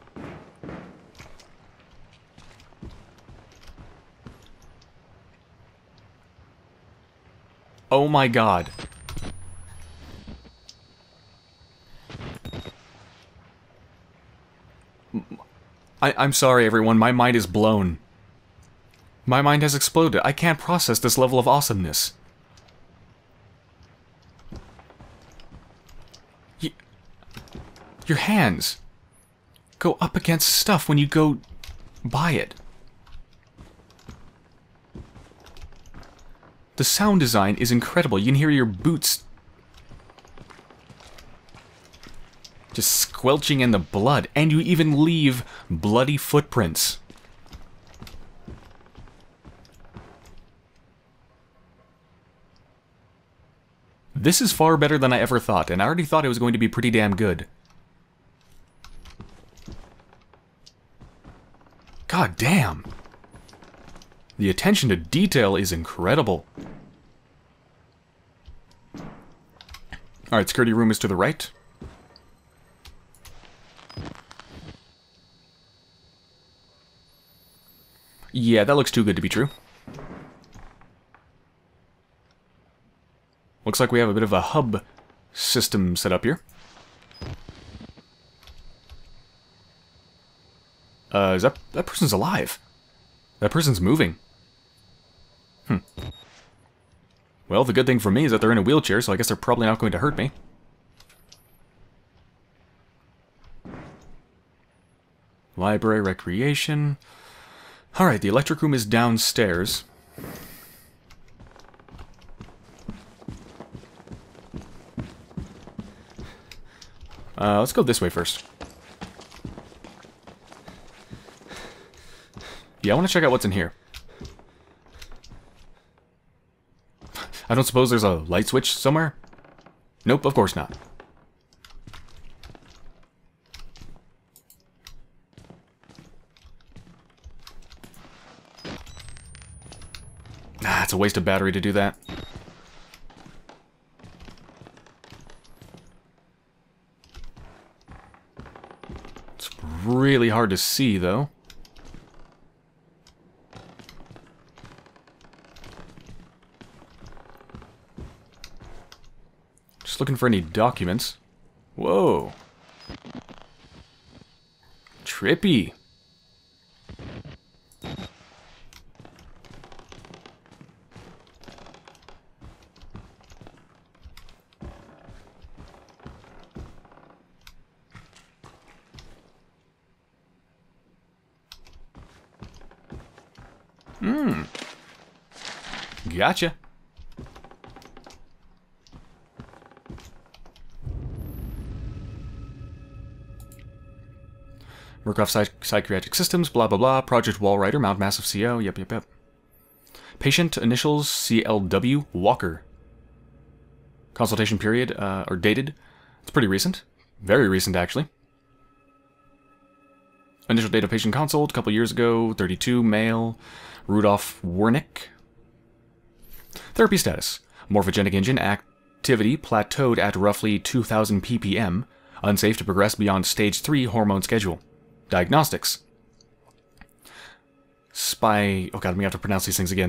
Oh my god. I'm sorry, everyone. My mind is blown. My mind has exploded. I can't process this level of awesomeness. Your hands go up against stuff when you go by it. The sound design is incredible. You can hear your boots just squelching in the blood, and you even leave bloody footprints. This is far better than I ever thought, and I already thought it was going to be pretty damn good. God damn. The attention to detail is incredible. Alright, security room is to the right. Yeah, that looks too good to be true. Looks like we have a bit of a hub system set up here. Is that person's alive? That person's moving. Well, the good thing for me is that they're in a wheelchair, so I guess they're probably not going to hurt me. Library, recreation. Alright, the electric room is downstairs. Let's go this way first. Yeah, I want to check out what's in here. I don't suppose there's a light switch somewhere? Nope, of course not. Ah, it's a waste of battery to do that. It's really hard to see, though. Just looking for any documents. Whoa. Trippy. Gotcha. Murkoff Psychiatric Systems, blah blah blah. Project Wallrider, Mount Massive CO, yep. Patient initials CLW Walker. Consultation period, or dated. It's pretty recent. Very recent, actually. Initial date of patient consult, a couple years ago, 32, male, Rudolph Wernick. Therapy status. Morphogenic engine activity plateaued at roughly 2000 ppm. Unsafe to progress beyond stage 3 hormone schedule. Diagnostics. Oh god, I'm gonna have to pronounce these things again.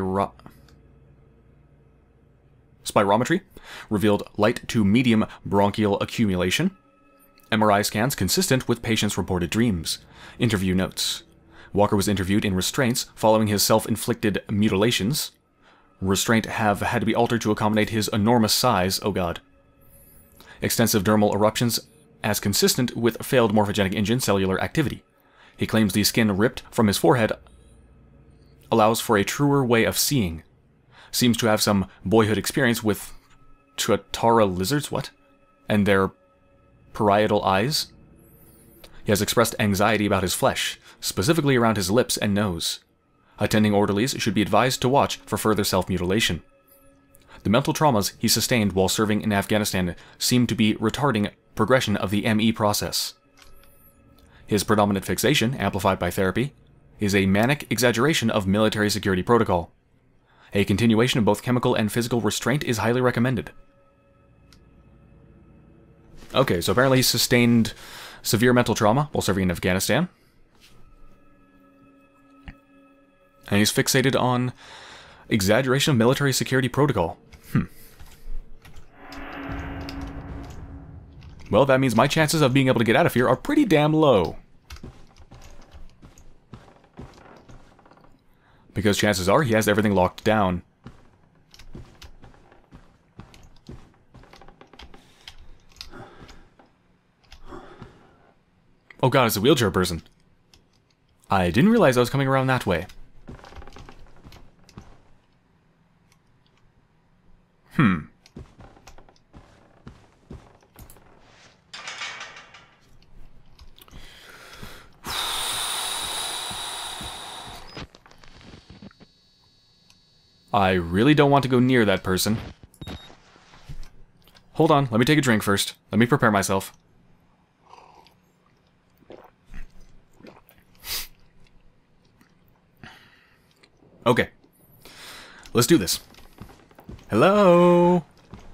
Spirometry. Revealed light to medium bronchial accumulation. MRI scans consistent with patient's reported dreams. Interview notes. Walker was interviewed in restraints following his self-inflicted mutilations. Restraint have had to be altered to accommodate his enormous size. Oh god. Extensive dermal eruptions as consistent with failed morphogenic engine cellular activity. He claims the skin ripped from his forehead allows for a truer way of seeing. Seems to have some boyhood experience with Tuatara lizards, what? And their parietal eyes? He has expressed anxiety about his flesh, specifically around his lips and nose. Attending orderlies should be advised to watch for further self-mutilation. The mental traumas he sustained while serving in Afghanistan seem to be retarding progression of the ME process. His predominant fixation, amplified by therapy, is a manic exaggeration of military security protocol. A continuation of both chemical and physical restraint is highly recommended. Okay, so apparently he sustained severe mental trauma while serving in Afghanistan. And he's fixated on exaggeration of military security protocol. Well, that means my chances of being able to get out of here are pretty damn low. Because chances are he has everything locked down. Oh god, it's a wheelchair person. I didn't realize I was coming around that way. I really don't want to go near that person. Hold on, let me take a drink first. Let me prepare myself. Okay. Let's do this. Hello?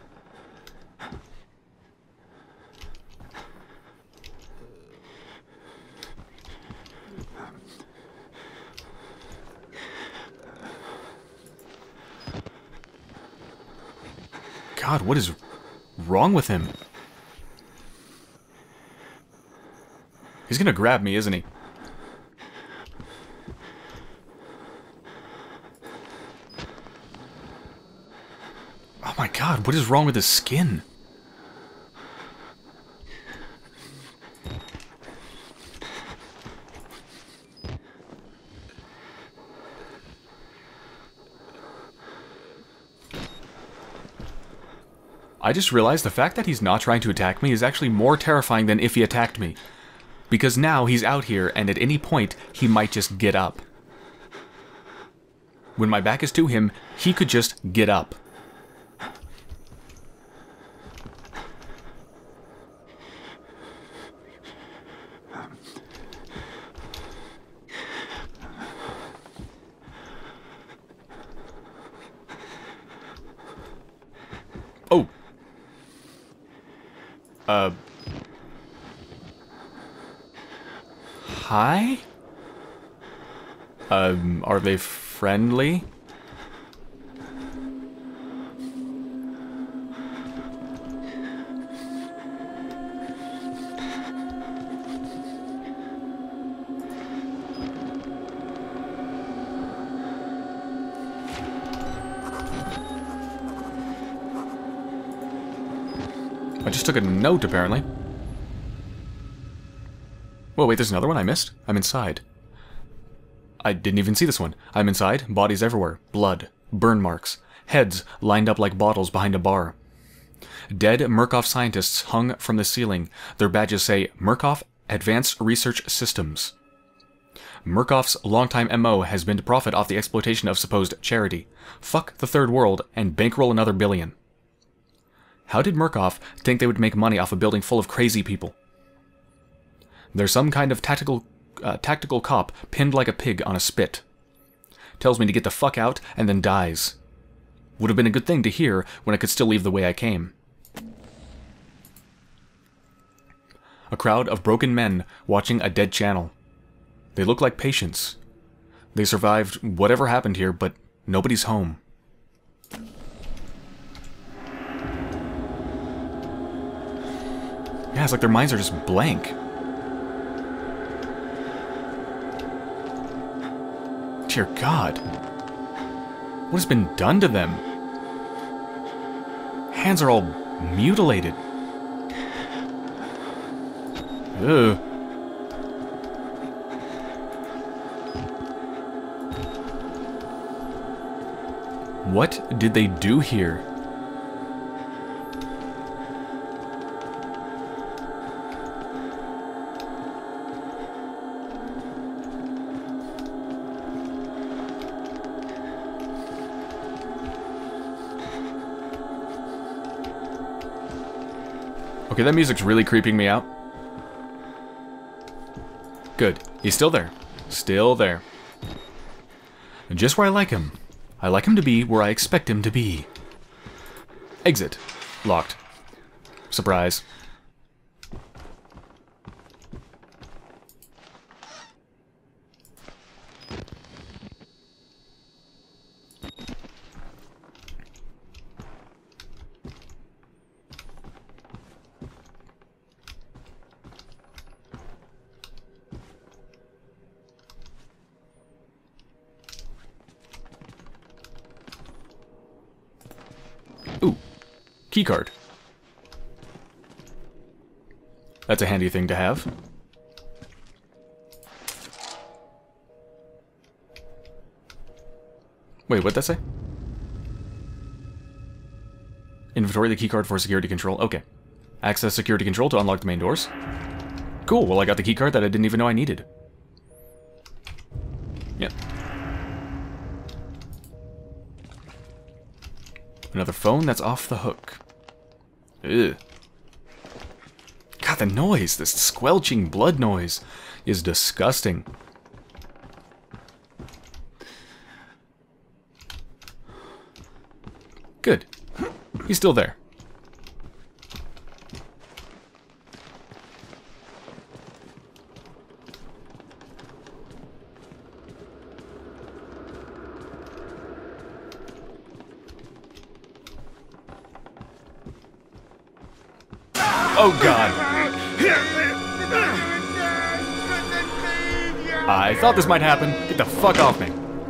God, what is wrong with him? He's gonna grab me, isn't he? Oh my god, what is wrong with his skin? I just realized the fact that he's not trying to attack me is actually more terrifying than if he attacked me. Because now he's out here, and at any point, he might just get up. When my back is to him, he could just get up. Oh! Hi? Are they friendly? I just took a note, apparently. Whoa, wait, there's another one I missed? I'm inside. I didn't even see this one. I'm inside, bodies everywhere, blood, burn marks, heads lined up like bottles behind a bar. Dead Murkoff scientists hung from the ceiling. Their badges say, Murkoff Advanced Research Systems. Murkoff's longtime MO has been to profit off the exploitation of supposed charity. Fuck the third world and bankroll another billion. How did Murkoff think they would make money off a building full of crazy people? There's some kind of tactical cop pinned like a pig on a spit. Tells me to get the fuck out and then dies. Would have been a good thing to hear when I could still leave the way I came. A crowd of broken men watching a dead channel. They look like patients. They survived whatever happened here, but nobody's home. Yeah, it's like their minds are just blank. Dear God. What has been done to them? Hands are all mutilated. Ugh. What did they do here? Okay, that music's really creeping me out. Good. He's still there. Still there. Just where I like him. I like him to be where I expect him to be. Exit. Locked. Surprise. Ooh, keycard. That's a handy thing to have. Wait, what'd that say? Inventory the keycard for security control. Okay. Access security control to unlock the main doors. Cool, well I got the keycard that I didn't even know I needed. Yep. Another phone that's off the hook. Ugh. God, the noise, this squelching blood noise is disgusting. Good. He's still there. Oh God! I thought this might happen. Get the fuck off me.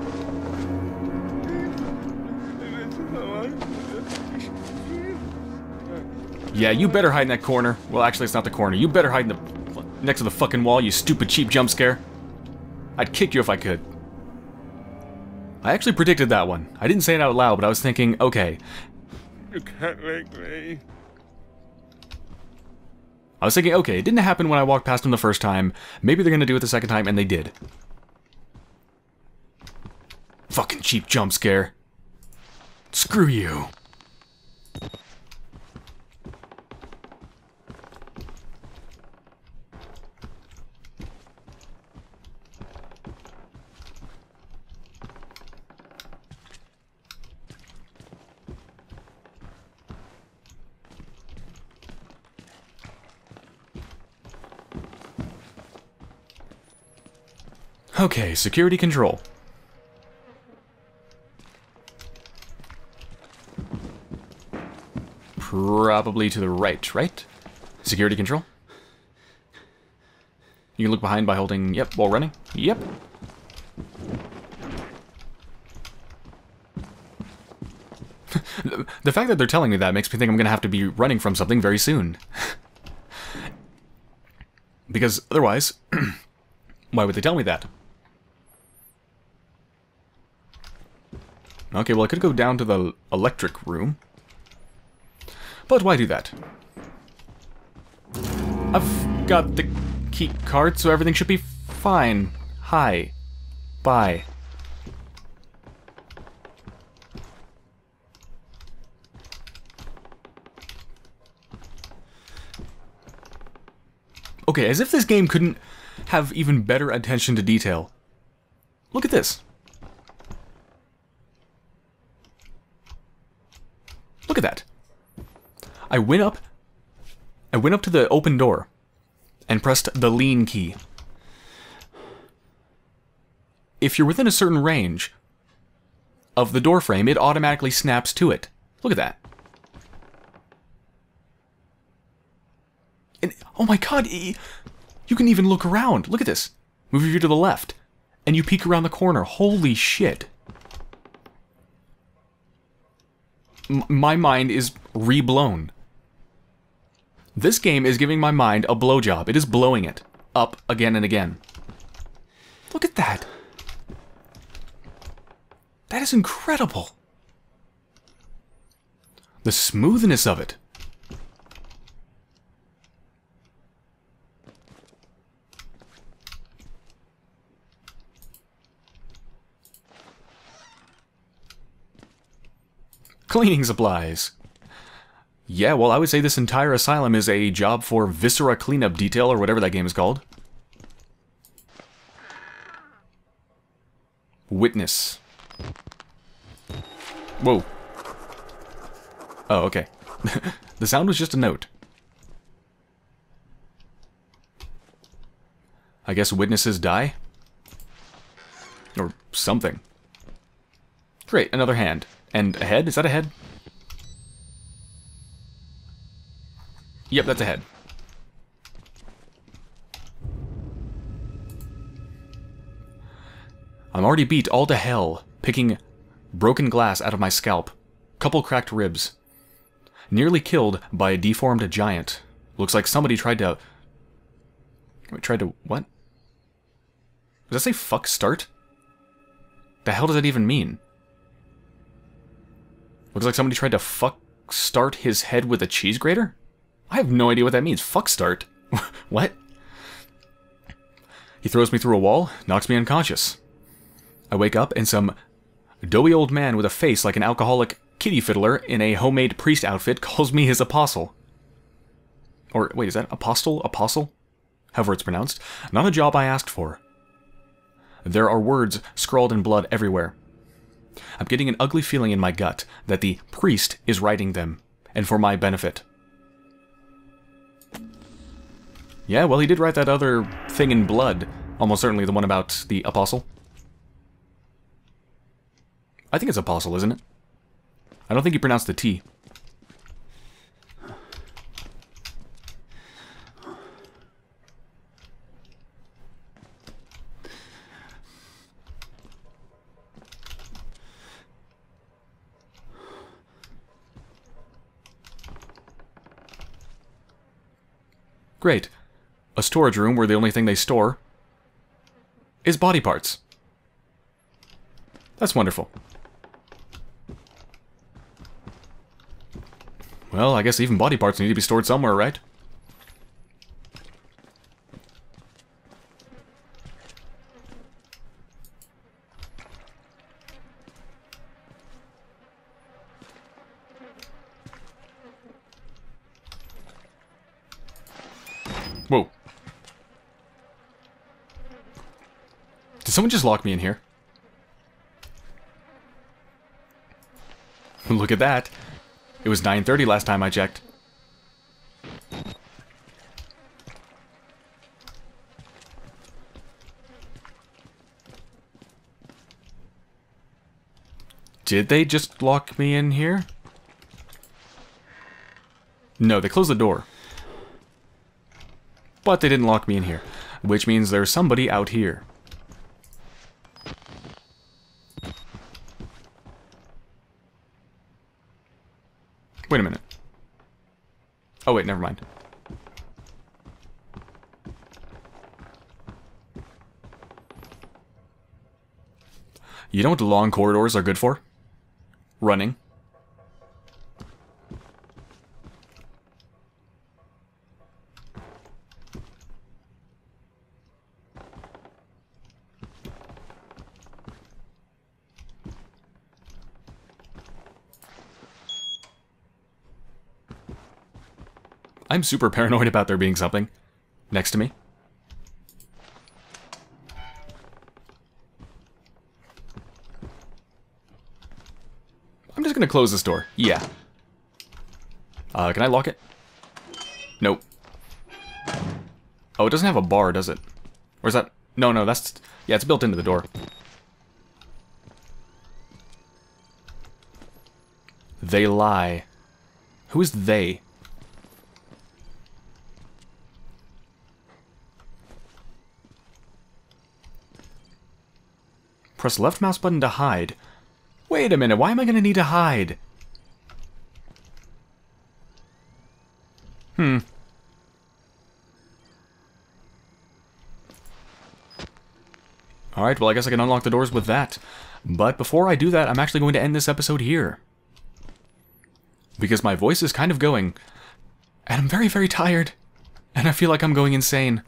Yeah, you better hide in that corner. Well, actually, it's not the corner. You better hide in the next to the fucking wall, you stupid cheap jump scare. I'd kick you if I could. I actually predicted that one. I didn't say it out loud, but I was thinking, okay. You can't make me. I was thinking, okay, it didn't happen when I walked past them the first time. Maybe they're gonna do it the second time, and they did. Fucking cheap jump scare. Screw you. Okay, security control. Probably to the right, right? Security control? You can look behind by holding, yep, while running. Yep. The fact that they're telling me that makes me think I'm going to have to be running from something very soon. Because otherwise, why would they tell me that? Okay, well I could go down to the electric room. But why do that? I've got the key card, so everything should be fine. Hi. Bye. Okay, as if this game couldn't have even better attention to detail. Look at this. Look at that. I went up to the open door and pressed the lean key. If you're within a certain range of the door frame, it automatically snaps to it. Look at that. And, oh my God, you can even look around. Look at this. Move your view to the left, and you peek around the corner. Holy shit. My mind is re-blown. This game is giving my mind a blowjob. It is blowing it up again and again. Look at that. That is incredible. The smoothness of it. Cleaning supplies. Yeah, well, I would say this entire asylum is a job for Viscera Cleanup Detail, or whatever that game is called. Witness. Whoa. Oh, okay. The sound was just a note. I guess witnesses die? Or something. Great, another hand. And a head? Is that a head? Yep, that's a head. I'm already beat all to hell, picking broken glass out of my scalp. Couple cracked ribs. Nearly killed by a deformed giant. Looks like somebody tried to... what? Does that say fuck start? The hell does that even mean? Looks like somebody tried to fuck start his head with a cheese grater? I have no idea what that means. Fuck start? What? He throws me through a wall, knocks me unconscious. I wake up and some doughy old man with a face like an alcoholic kitty fiddler in a homemade priest outfit calls me his apostle. Or, wait, is that apostle? Apostle? However it's pronounced. Not a job I asked for. There are words scrawled in blood everywhere. I'm getting an ugly feeling in my gut that the priest is writing them, and for my benefit. Yeah, well, he did write that other thing in blood. Almost certainly the one about the apostle. I think it's apostle, isn't it? I don't think he pronounced the T. Great. A storage room where the only thing they store is body parts. That's wonderful. Well, I guess even body parts need to be stored somewhere, right? Whoa. Did someone just lock me in here? Look at that. It was 9:30 last time I checked. Did they just lock me in here? No, they closed the door. But they didn't lock me in here, which means there's somebody out here. Wait a minute. Oh wait, never mind. You know what the long corridors are good for? Running. I'm super paranoid about there being something next to me. I'm just gonna close this door. Yeah. Can I lock it? Nope. Oh, it doesn't have a bar, does it? Or is that... No, that's... Yeah, it's built into the door. They lie. Who is they? Press left mouse button to hide. Wait a minute, why am I going to need to hide? Alright, well I guess I can unlock the doors with that. But before I do that, I'm actually going to end this episode here. Because my voice is kind of going. And I'm very, very tired. And I feel like I'm going insane.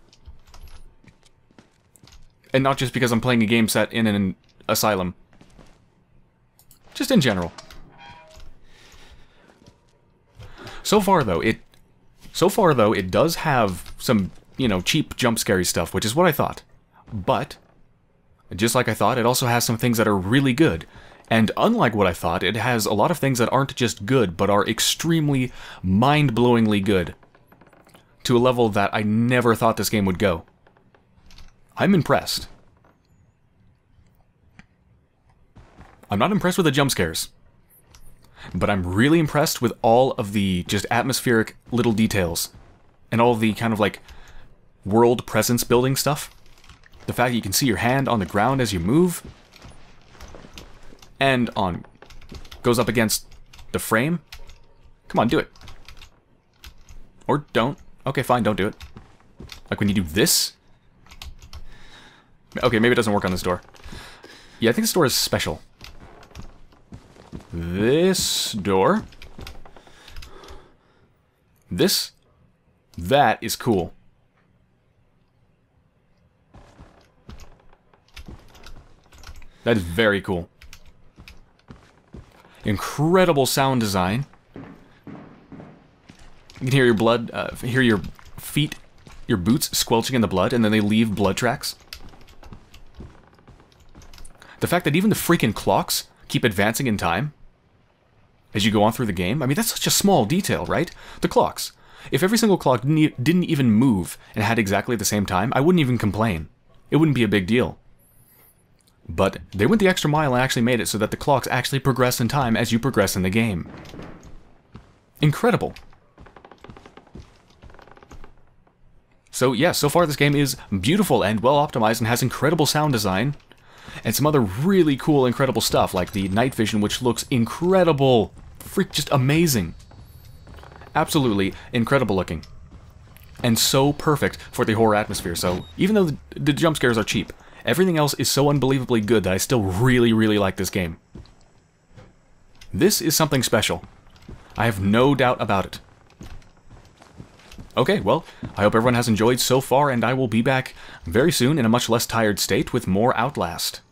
And not just because I'm playing a game set in an asylum. Just in general. So far though, it does have some, you know, cheap jump scary stuff, which is what I thought. But just like I thought, it also has some things that are really good. And unlike what I thought, it has a lot of things that aren't just good, but are extremely mind-blowingly good. To a level that I never thought this game would go. I'm impressed. I'm not impressed with the jump scares. But I'm really impressed with all of the just atmospheric little details. And all the kind of like world presence building stuff. The fact that you can see your hand on the ground as you move. And goes up against the frame. Come on, do it. Or don't. Okay, fine, don't do it. Like when you do this? Okay, maybe it doesn't work on this door. Yeah, I think this door is special. This door. This. That is cool. That is very cool. Incredible sound design. You can hear your blood, hear your feet, your boots squelching in the blood, and then they leave blood tracks. The fact that even the freaking clocks keep advancing in time as you go on through the game, I mean, that's such a small detail, right? The clocks. If every single clock didn't even move and had exactly the same time, I wouldn't even complain. It wouldn't be a big deal. But they went the extra mile and actually made it so that the clocks actually progress in time as you progress in the game. Incredible. So yeah, so far this game is beautiful and well optimized and has incredible sound design. And some other really cool, incredible stuff, like the night vision, which looks incredible. Just amazing. Absolutely incredible looking. And so perfect for the horror atmosphere. So even though the jump scares are cheap, everything else is so unbelievably good that I still really, really like this game. This is something special. I have no doubt about it. Okay, well, I hope everyone has enjoyed so far, and I will be back very soon in a much less tired state with more Outlast.